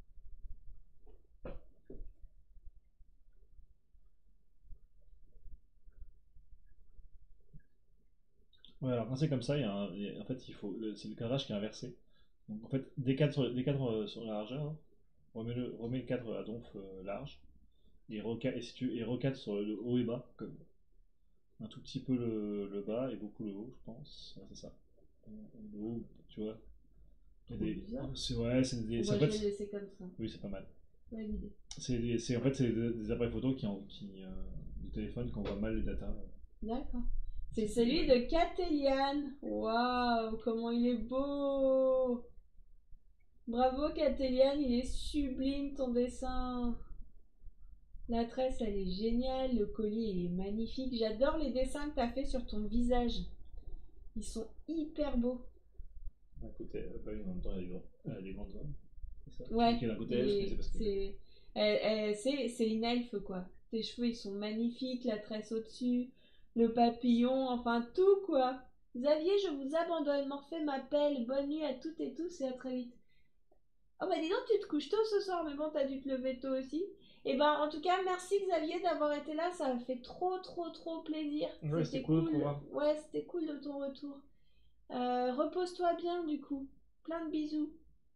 Ouais, alors quand c'est comme ça, il y a un- il y a- en fait, il faut, le- c'est le cadrage qui est inversé. Donc en fait, des cadres sur, des cadres euh, sur la largeur, hein, remets le, remets le cadre à donf euh, large, et, reca et, si tu, et recadre sur le haut et bas, comme un tout petit peu le, le bas et beaucoup le haut, je pense. Ouais, c'est ça. Le haut, tu vois. Il y a Trop des- bizarre. C'est ouais, c'est des. Bon, c'est- bah, en je fait, vais le c'est- laisser comme ça. oui, c'est pas mal. Validé. C'est des- c'est- en fait, c'est des, des appareils photo qui, en, qui euh, de téléphone qui envoient mal les datas. D'accord. C'est celui de Catéliane. Waouh, comment il est beau! Bravo, Catéliane, il est sublime ton dessin. La tresse, elle est géniale. Le collier, il est magnifique. J'adore les dessins que tu as fait sur ton visage. Ils sont hyper beaux. D'un côté, euh, bah oui, en même temps, elle a des, grands, elle a des grandes zones. C'est ça. Ouais. Celui qui est d'un côté, il elle, est- c'est parce que. C'est elle- elle- c'est- c'est une elfe, quoi. Tes cheveux, ils sont magnifiques. La tresse au-dessus. Le papillon. Enfin, tout, quoi. Xavier, je vous abandonne. Morphée m'appelle. Bonne nuit à toutes et tous et à très vite. Oh bah dis donc, tu te couches tôt ce soir, mais bon, t'as dû te lever tôt aussi. Et ben en tout cas, merci Xavier d'avoir été là, ça m'a fait trop trop trop plaisir. Ouais, c'était cool de te revoir. Ouais, c'était cool de ton retour. Euh, repose-toi bien du coup. Plein de bisous.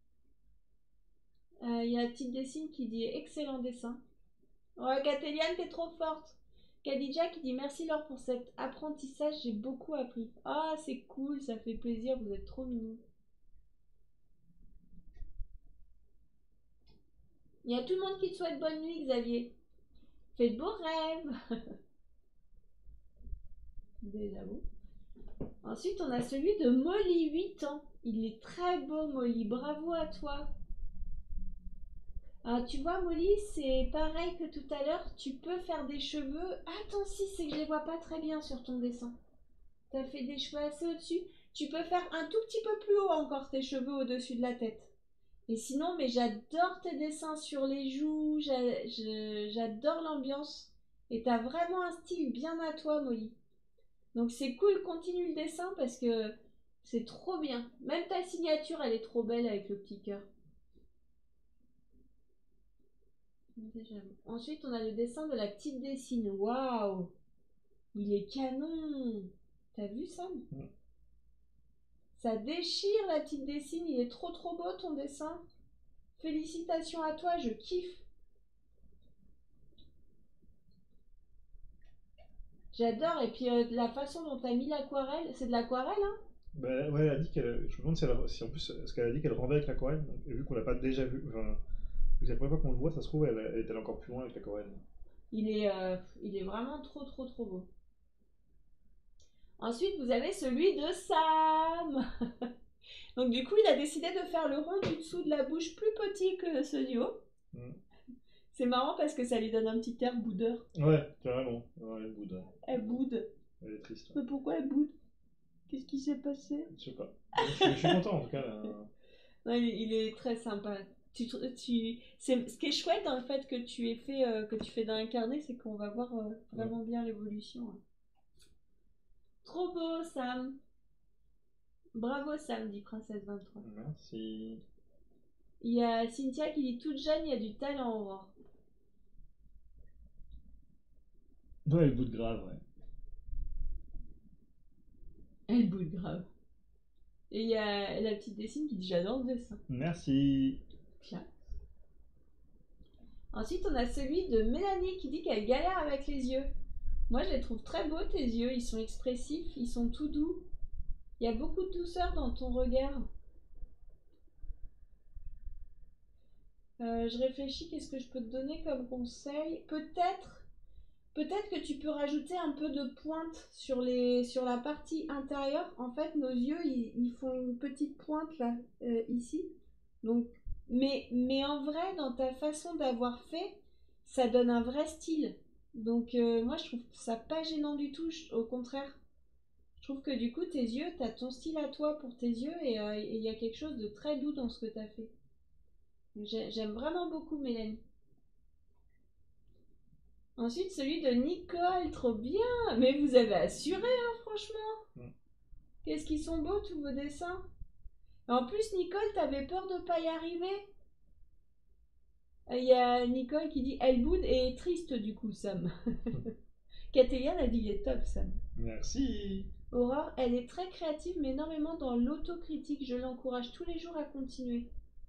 Il euh, y a la petite Dessine qui dit excellent dessin. Ouais, Catéliane, t'es trop forte. Khadija qui dit merci Laure pour cet apprentissage, j'ai beaucoup appris. Ah, c'est cool, ça fait plaisir, vous êtes trop mignons. Il y a tout le monde qui te souhaite bonne nuit, Xavier. Fais de beaux rêves. Déjà vous. Ensuite, on a celui de Molly, huit ans. Il est très beau, Molly. Bravo à toi. Ah, tu vois, Molly, c'est pareil que tout à l'heure. Tu peux faire des cheveux. Attends, si, c'est que je les vois pas très bien sur ton dessin. Tu as fait des cheveux assez au-dessus. Tu peux faire un tout petit peu plus haut encore tes cheveux au-dessus de la tête. Et sinon, mais j'adore tes dessins sur les joues. J'adore l'ambiance. Et tu as vraiment un style bien à toi, Molly. Donc c'est cool, continue le dessin parce que c'est trop bien. Même ta signature, elle est trop belle avec le petit cœur. Ensuite, on a le dessin de la petite Dessine. Waouh! Il est canon! T'as vu ça? Mm. Ça déchire la petite Dessine. Il est trop trop beau ton dessin. Félicitations à toi, je kiffe. J'adore. Et puis euh, la façon dont t'as mis l'aquarelle, c'est de l'aquarelle, hein? Bah, ouais, elle a dit qu'elle. Je me demande si, elle, si en plus, ce qu'elle a dit qu'elle rendait avec l'aquarelle, donc, et vu qu'on l'a pas déjà vu, enfin, vu que c'est la première fois qu'on le voit, ça se trouve, elle, elle est allée encore plus loin avec l'aquarelle. Il est, euh, il est vraiment trop trop trop beau. Ensuite, vous avez celui de Sam. Donc du coup, il a décidé de faire le rond du dessous de la bouche plus petit que ce du haut. Mm. C'est marrant parce que ça lui donne un petit air boudeur. Ouais, carrément. Ouais, elle boude. Ouais. Elle boude. Elle est triste. Ouais. Mais pourquoi elle boude? Qu'est-ce qui s'est passé? Je sais pas. Je suis, je suis content en tout cas. Là. Non, il, il est très sympa. Tu, tu, c'est, ce qui est chouette dans le fait que tu aies fait, euh, que tu fais dans un carnet, c'est qu'on va voir euh, vraiment ouais. bien l'évolution. Hein. Trop beau, Sam. Bravo, Sam, dit Princesse vingt-trois. Merci. Il y a Cynthia qui dit toute jeune, il y a du talent, Aurore. Ouais, elle boude grave, ouais. Elle boude grave. Et il y a la petite Dessine qui dit j'adore le dessin. Merci. Classe. Ensuite, on a celui de Mélanie qui dit qu'elle galère avec les yeux. Moi, je les trouve très beaux, tes yeux. Ils sont expressifs, ils sont tout doux. Il y a beaucoup de douceur dans ton regard. Euh, je réfléchis, qu'est-ce que je peux te donner comme conseil? Peut-être, peut-être que tu peux rajouter un peu de pointe sur les, sur la partie intérieure. En fait, nos yeux, ils, ils font une petite pointe là, euh, ici. Donc, mais, mais en vrai, dans ta façon d'avoir fait, ça donne un vrai style. Donc, euh, moi, je trouve ça pas gênant du tout. Je- au contraire, je trouve que du coup, tes yeux, t'as ton style à toi pour tes yeux et euh, il y a quelque chose de très doux dans ce que t'as fait. J'ai- J'aime vraiment beaucoup, Mélanie. Ensuite, celui de Nicole, trop bien. Mais vous avez assuré, hein, franchement. Mm. Qu'est-ce qu'ils sont beaux, tous vos dessins. En plus, Nicole, t'avais peur de pas y arriver. Il y a Nicole qui dit elle boude et est triste du coup, Sam. Catéliane a dit il est top, Sam. Merci. Aurore, elle est très créative mais énormément dans l'autocritique. Je l'encourage tous les jours à continuer.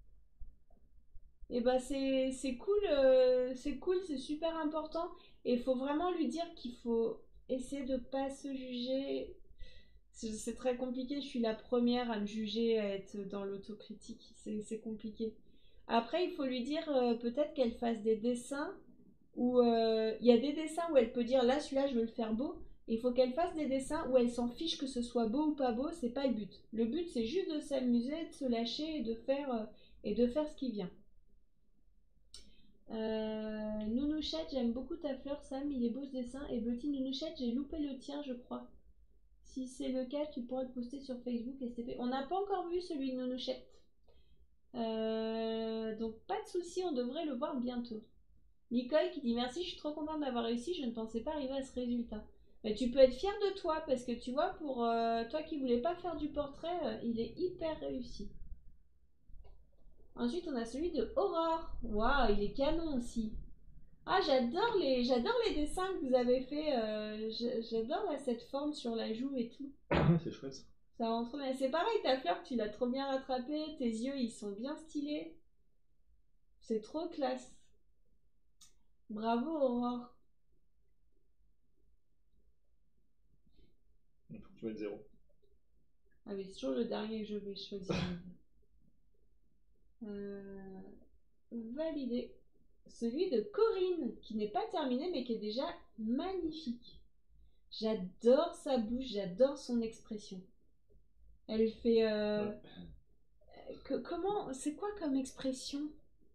Et bah c'est c'est cool, euh, c'est cool, c'est super important. Et il faut vraiment lui dire qu'il faut essayer de pas se juger. C'est c'est très compliqué, je suis la première à me juger, à être dans l'autocritique. C'est c'est compliqué. Après, il faut lui dire euh, peut-être qu'elle fasse des dessins où euh, il y a des dessins où elle peut dire là, celui-là, je veux le faire beau. Il faut qu'elle fasse des dessins où elle s'en fiche que ce soit beau ou pas beau, c'est pas le but. Le but, c'est juste de s'amuser, de se lâcher et de faire, euh, et de faire ce qui vient. Euh, Nounouchette, j'aime beaucoup ta fleur, Sam, il est beau ce dessin. Et Betty Nounouchette, j'ai loupé le tien, je crois. Si c'est le cas, tu pourras le poster sur Facebook, S T P. On n'a pas encore vu celui de Nounouchette. Euh, donc pas de souci, on devrait le voir bientôt. Nicole qui dit merci, je suis trop contente d'avoir réussi, je ne pensais pas arriver à ce résultat. Mais tu peux être fière de toi parce que tu vois, pour euh, toi qui voulais pas faire du portrait, euh, il est hyper réussi. Ensuite, on a celui de Aurore. Waouh, il est canon aussi. Ah, j'adore les, j'adore les dessins que vous avez fait. euh, j'adore là, cette forme sur la joue et tout. C'est chouette. Ça rend trop bien. C'est pareil, ta fleur, tu l'as trop bien rattrapée. Tes yeux, ils sont bien stylés. C'est trop classe. Bravo, Aurore. Il faut que tu mettes zéro. Ah, mais c'est toujours le dernier que je vais choisir. euh, validé. Celui de Corinne, qui n'est pas terminé, mais qui est déjà magnifique. J'adore sa bouche, j'adore son expression. Elle fait... Euh... Ouais. Que, comment... C'est quoi comme expression?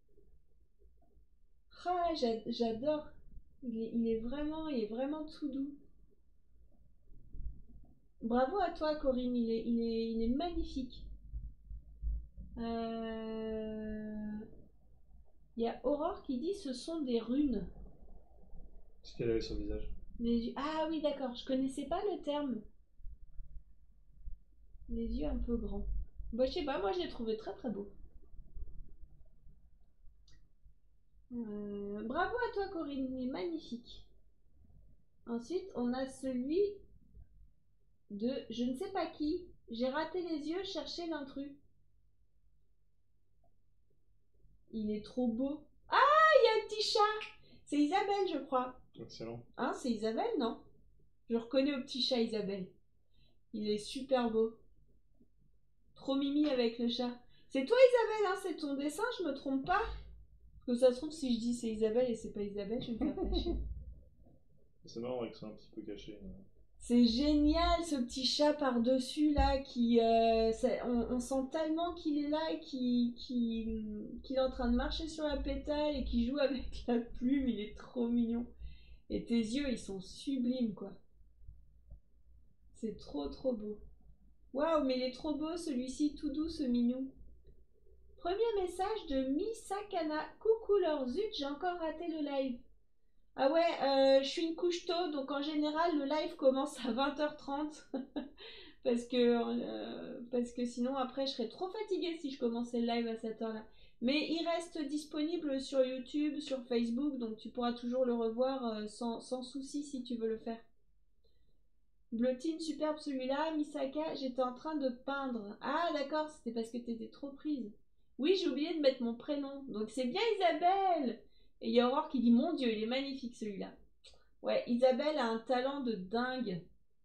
Ah, j'adore. Il est, il est vraiment, il est vraiment tout doux. Bravo à toi, Corinne. Il est, il est, il est magnifique. Euh... Il y a Aurore qui dit ce sont des runes. Ce qu'elle avait sur le visage. Les yeux... Ah oui, d'accord. Je connaissais pas le terme. Les yeux un peu grands. Bah, je sais pas. Moi, je l'ai trouvé très très beau. Euh... Bravo à toi, Corinne. Il est magnifique. Ensuite, on a celui de je ne sais pas qui. J'ai raté les yeux, chercher l'intrus. Il est trop beau. Ah, il y a un petit chat. C'est Isabelle, je crois. Excellent. Hein, c'est Isabelle, non? Je reconnais au petit chat Isabelle. Il est super beau. Trop mimi avec le chat. C'est toi Isabelle, hein? C'est ton dessin, je me trompe pas? Parce que ça se trouve, si je dis c'est Isabelle et c'est pas Isabelle, je vais me faire fâcher. C'est marrant avec ça un petit peu caché. C'est génial ce petit chat par-dessus là qui euh, ça- on, on sent tellement qu'il est là et qu'il qu'il- qu'il est en train de marcher sur la pétale et qu'il joue avec la plume, il est trop mignon. Et tes yeux ils sont sublimes quoi. C'est trop trop beau. Waouh, mais il est trop beau celui-ci, tout doux ce mignon. Premier message de Misakana. Coucou leur zut, j'ai encore raté le live. Ah ouais, euh, je suis une couche tôt, donc en général le live commence à vingt heures trente. parce, que, euh, parce que sinon après je serais trop fatiguée si je commençais le live à cette heure-là. Mais il reste disponible sur YouTube, sur Facebook, donc tu pourras toujours le revoir euh, sans, sans souci si tu veux le faire. Blotine, superbe celui-là. Misaka, j'étais en train de peindre. Ah d'accord, c'était parce que t'étais trop prise. Oui, j'ai oublié de mettre mon prénom. Donc c'est bien Isabelle. Et il y a Aurore qui dit mon Dieu, il est magnifique celui-là. Ouais, Isabelle a un talent de dingue.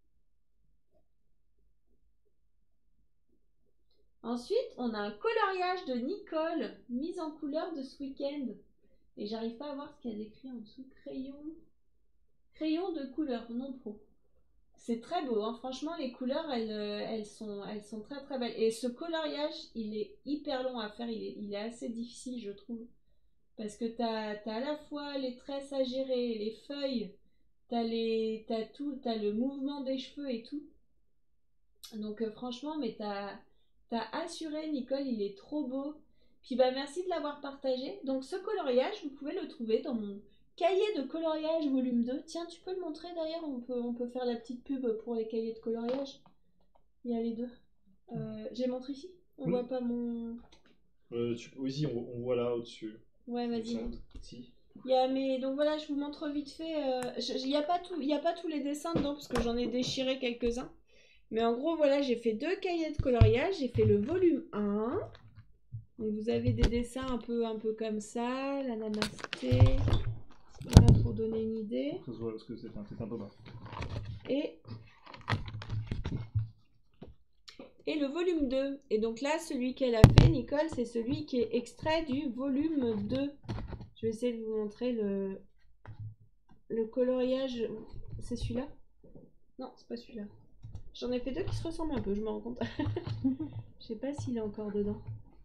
Ensuite, on a un coloriage de Nicole, mise en couleur de ce week-end. Et j'arrive pas à voir ce qu'il y a d'écrit en dessous. Crayon. Crayon de couleur, non pro. C'est très beau, hein. Franchement, les couleurs, elles, euh, elles, sont, elles sont très très belles. Et ce coloriage, il est hyper long à faire, il est, il est assez difficile, je trouve. Parce que t'as, t'as à la fois les tresses à gérer, les feuilles, t'as, les, t'as tout, t'as le mouvement des cheveux et tout. Donc euh, franchement, mais t'as, t'as assuré, Nicole, il est trop beau. Puis bah merci de l'avoir partagé. Donc ce coloriage, vous pouvez le trouver dans mon cahier de coloriage volume deux. Tiens, tu peux le montrer d'ailleurs, on peut, on peut faire la petite pub pour les cahiers de coloriage. Il y a les deux. Euh, j'ai montré ici. On Oui. voit pas mon... Euh, tu... Oui, si, on, on voit là au-dessus. Ouais, vas-y, montre. Si. Il y a mes... Donc voilà, je vous montre vite fait. Euh... je- Il n'y a, pas tout... Il y a pas tous les dessins dedans parce que j'en ai déchiré quelques-uns. Mais en gros, voilà, j'ai fait deux cahiers de coloriage. J'ai fait le volume un. Donc vous avez des dessins un peu, un peu comme ça. La namasté. Voilà, pour donner une idée. Ça se voit parce que c'est un, c'est un peu bas. Et... Et le volume deux. Et donc là, celui qu'elle a fait, Nicole, c'est celui qui est extrait du volume deux. Je vais essayer de vous montrer le, le coloriage. C'est celui-là? Non, c'est pas celui-là. J'en ai fait deux qui se ressemblent un peu, je me rends compte. Je sais pas s'il est encore dedans.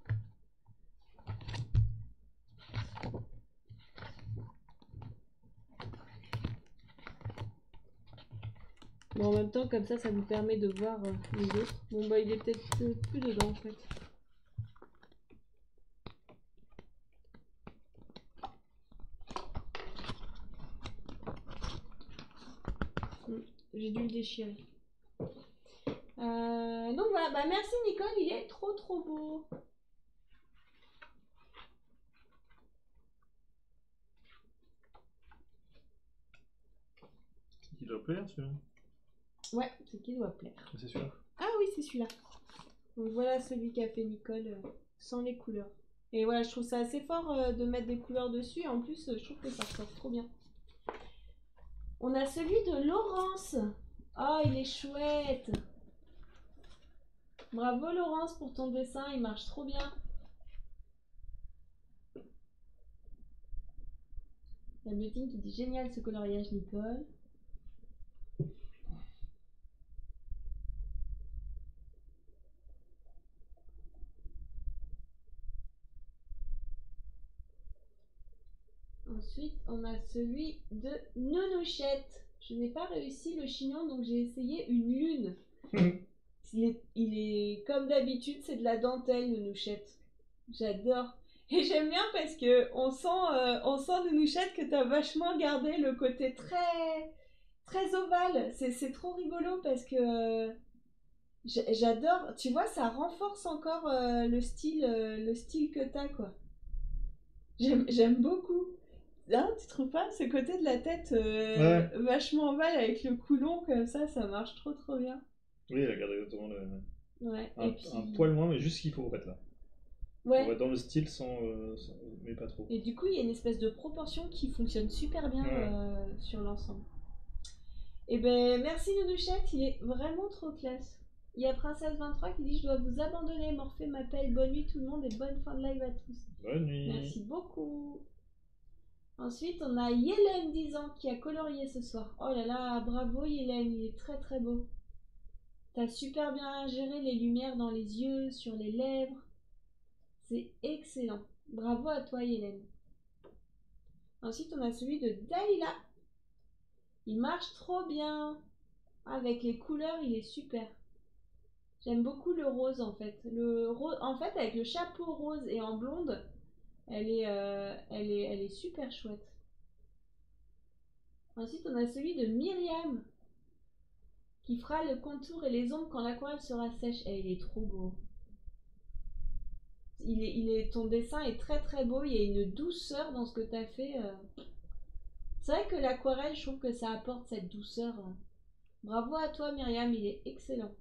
Bon, en même temps, comme ça, ça vous permet de voir euh, les autres. Bon, bah, il est peut-être euh, plus dedans, en fait. Hmm, j'ai dû le déchirer. Euh, donc voilà, bah merci Nicole, il est trop trop beau. Il doit plaire celui-là. Ouais, c'est qui doit plaire. C'est celui-là. Ah oui, c'est celui-là. Donc voilà celui qu'a fait Nicole euh, sans les couleurs. Et voilà, je trouve ça assez fort euh, de mettre des couleurs dessus. En plus, euh, je trouve que ça ressort trop bien. On a celui de Laurence. Oh, il est chouette. Bravo Laurence pour ton dessin, il marche trop bien. Il y a Butine qui dit génial ce coloriage Nicole. Ensuite, on a celui de Nounouchette. Je n'ai pas réussi le chignon, donc j'ai essayé une lune. il, est, il est comme d'habitude, c'est de la dentelle, Nounouchette. J'adore. Et j'aime bien parce que on sent, euh, on sent Nounouchette que tu as vachement gardé le côté très, très ovale. C'est trop rigolo parce que euh, j'adore. Tu vois, ça renforce encore euh, le style, euh, le style que tu as, quoi. J'aime beaucoup. Hein, tu trouves pas ce côté de la tête euh, ouais. vachement ovale avec le coulon comme ça, ça marche trop trop bien. Oui, elle a gardé exactement le... Ouais, un, puis... un poil moins, mais juste ce qu'il faut en fait là. Ouais. Pour être dans le style sans, euh, sans... mais pas trop. Et du coup, il y a une espèce de proportion qui fonctionne super bien ouais. euh, sur l'ensemble. Et ben merci Nounouchette, il est vraiment trop classe. Il y a Princesse vingt-trois qui dit je dois vous abandonner, Morphée m'appelle, bonne nuit tout le monde et bonne fin de live à tous. Bonne nuit. Merci beaucoup. Ensuite, on a Yélène dix ans qui a colorié ce soir. Oh là là, bravo Yélène, il est très très beau. T'as super bien géré les lumières dans les yeux, sur les lèvres. C'est excellent. Bravo à toi Yélène. Ensuite, on a celui de Dalila. Il marche trop bien. Avec les couleurs, il est super. J'aime beaucoup le rose en fait. Le rose, en fait, avec le chapeau rose et en blonde, elle est, euh, elle est, elle est super chouette. Ensuite, on a celui de Myriam qui fera le contour et les ombres quand l'aquarelle sera sèche. Et il est trop beau. Il est, il est, ton dessin est très très beau. Il y a une douceur dans ce que tu as fait. C'est vrai que l'aquarelle, je trouve que ça apporte cette douceur. Bravo à toi Myriam, il est excellent.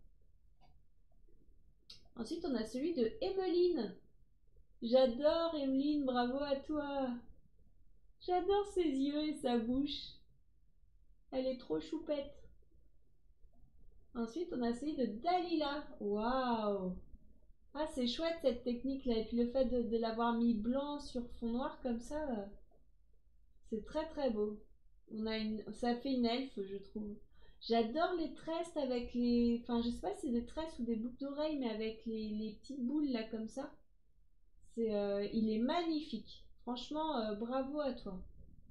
Ensuite, on a celui de Emeline. J'adore Emeline, bravo à toi. J'adore ses yeux et sa bouche. Elle est trop choupette. Ensuite, on a celui de Dalila. Waouh! Ah, c'est chouette cette technique-là. Et puis le fait de, de l'avoir mis blanc sur fond noir comme ça, euh, c'est très très beau. On a une, ça fait une elfe, je trouve. J'adore les tresses avec les... Enfin, je sais pas si c'est des tresses ou des boucles d'oreilles, mais avec les, les petites boules là comme ça. C'est, euh, il est magnifique. Franchement, euh, bravo à toi.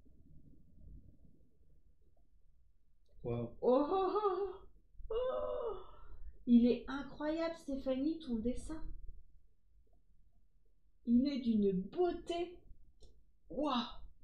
Waouh. Oh, oh, oh, oh. Il est incroyable, Stéphanie, ton dessin. Il est d'une beauté. Waouh!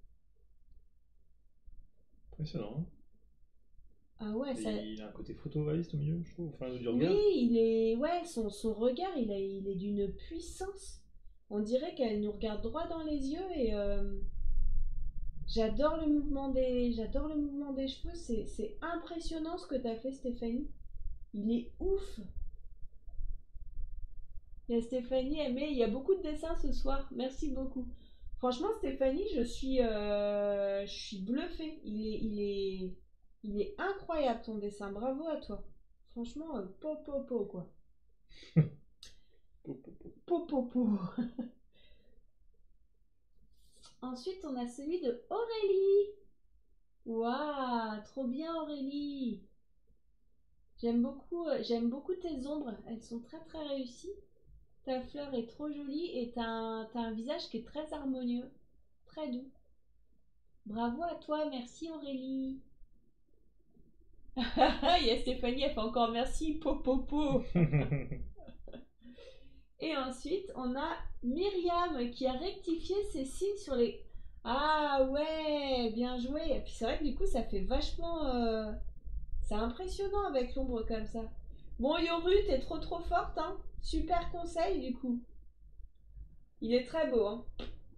Impressionnant. Hein. Ah ouais, ça... Et il a un côté photoréaliste au milieu, je trouve. Enfin, du regard. Oui, il est... Ouais, son, son regard, il, a, il est d'une puissance. On dirait qu'elle nous regarde droit dans les yeux et... euh, J'adore le mouvement des... J'adore le mouvement des cheveux. C'est, c'est impressionnant ce que t'as fait, Stéphanie. Il est ouf. Il y a Stéphanie aimée. Il y a beaucoup de dessins ce soir. Merci beaucoup. Franchement, Stéphanie, je suis, euh, je suis bluffée. Il est, il est, il est incroyable ton dessin. Bravo à toi. Franchement, euh, po po po quoi. Po po po. Ensuite, on a celui de Aurélie. Waouh, trop bien Aurélie. J'aime beaucoup, euh, j'aime beaucoup tes ombres. Elles sont très très réussies. Ta fleur est trop jolie et t'as un, t'as un visage qui est très harmonieux, très doux. Bravo à toi, merci Aurélie. Il y a Stéphanie, elle fait encore merci, po po po. Et ensuite, on a Myriam qui a rectifié ses signes sur les... Ah ouais, bien joué. Et puis c'est vrai que du coup, ça fait vachement... euh, C'est impressionnant avec l'ombre comme ça. Bon, Yoru, t'es trop trop forte, hein. Super conseil du coup. Il est très beau, hein.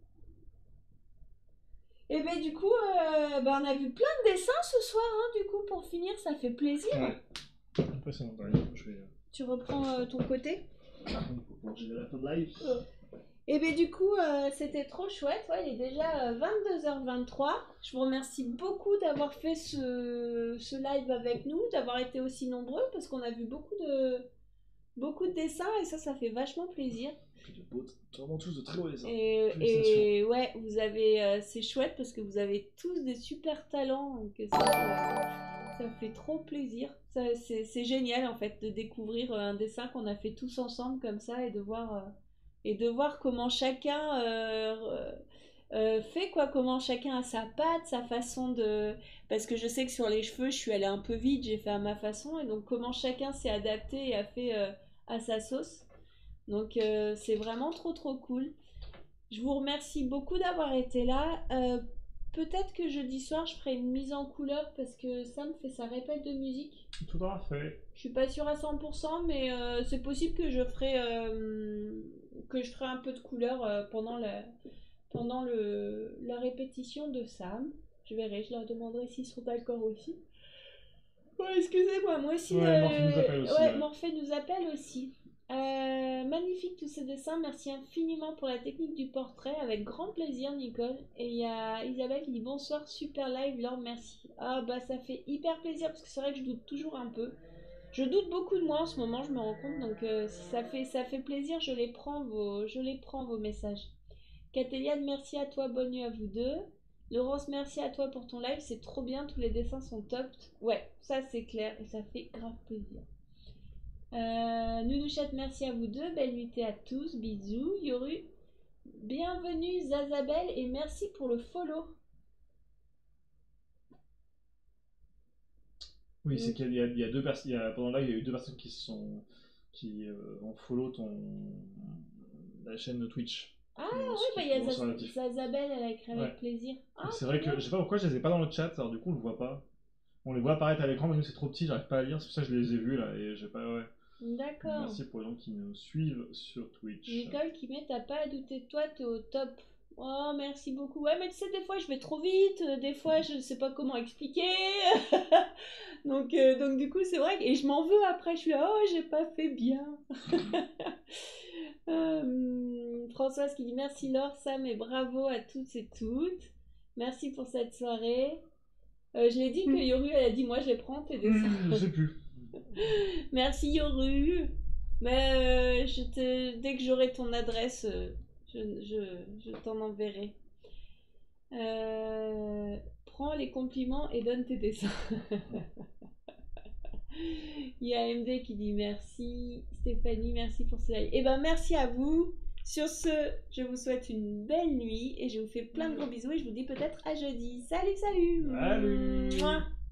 Et ben du coup, euh, ben, on a vu plein de dessins ce soir, hein, du coup, pour finir, ça fait plaisir. Ouais. Impressionnant. Je vais... Tu reprends euh, ton côté. Pour gérer la fin de live. Et bien du coup, euh, c'était trop chouette. Ouais, il est déjà euh, vingt-deux heures vingt-trois. Je vous remercie beaucoup d'avoir fait ce, ce live avec nous, d'avoir été aussi nombreux, parce qu'on a vu beaucoup de, beaucoup de dessins et ça, ça fait vachement plaisir. Vraiment tous de très beaux dessins. Et, et ouais, vous avez, euh, c'est chouette parce que vous avez tous des super talents. Donc ça, euh, ça fait trop plaisir. Ça, c'est, c'est génial en fait de découvrir un dessin qu'on a fait tous ensemble comme ça et de voir... Euh, et de voir comment chacun euh, euh, fait quoi, comment chacun a sa patte, sa façon de... Parce que je sais que sur les cheveux, je suis allée un peu vite, j'ai fait à ma façon, et donc comment chacun s'est adapté et a fait euh, à sa sauce. Donc euh, c'est vraiment trop trop cool. Je vous remercie beaucoup d'avoir été là. Euh, Peut-être que jeudi soir, je ferai une mise en couleur parce que Sam fait sa répète de musique. Tout à fait. Je suis pas sûre à cent pour cent, mais euh, c'est possible que je ferai euh, que je ferai un peu de couleur euh, pendant la pendant le la répétition de Sam. Je verrai, je leur demanderai s'ils sont d'accord aussi. Ouais, excusez-moi, moi aussi. Ouais, euh, Morphée nous appelle aussi. Ouais, Ouais. Morphée nous appelle aussi. Euh, magnifique tous ces dessins, merci infiniment pour la technique du portrait, avec grand plaisir Nicole. Et il y a Isabelle qui dit bonsoir, super live, Laure, merci. Ah bah ça fait hyper plaisir parce que c'est vrai que je doute toujours un peu. Je doute beaucoup de moi en ce moment, je me rends compte, donc euh, si ça fait, ça fait plaisir, je les prends vos, je les prends vos messages. Catéliane, merci à toi, bonne nuit à vous deux. Laurence, merci à toi pour ton live, c'est trop bien, tous les dessins sont top. Ouais, ça c'est clair et ça fait grave plaisir. Euh, Nounouchat, merci à vous deux. Belle nuit à tous. Bisous. Yoru, bienvenue Zazabel et merci pour le follow. Oui, c'est qu'il y a, il y a deux personnes. Pendant là, il y a eu deux personnes qui sont qui euh, ont follow ton la chaîne de Twitch. Ah oui, bah il y a Zaz Zazabel, elle a écrit avec ouais. plaisir. Ah, c'est vrai que je sais pas pourquoi je les ai pas dans le chat, alors du coup on le voit pas. On les voit apparaître à l'écran, mais nous c'est trop petit, j'arrive pas à lire, c'est pour ça que je les ai vus là et j'ai pas. Ouais. D'accord. Merci pour les gens qui nous suivent sur Twitch. Nicole qui met t'as pas à douter de toi, t'es au top. Oh, merci beaucoup. Ouais, mais tu sais, des fois je vais trop vite, des fois je sais pas comment expliquer. donc, euh, donc, du coup, c'est vrai. Que... Et je m'en veux après, je suis là, oh, j'ai pas fait bien. euh, Françoise qui dit merci Laure, Sam et bravo à toutes et toutes. Merci pour cette soirée. Euh, je l'ai dit que Yoru, elle a dit moi je les prends tes dessins. Mmh, je sais plus. Merci Yoru. Mais euh, je te... dès que j'aurai ton adresse, euh, je, je, je t'en enverrai. Euh... Prends les compliments et donne tes dessins. Il y a M D qui dit merci. Stéphanie, merci pour ce live. Et ben merci à vous. Sur ce, je vous souhaite une belle nuit et je vous fais plein de gros bisous et je vous dis peut-être à jeudi. Salut, salut. Salut. Mouah.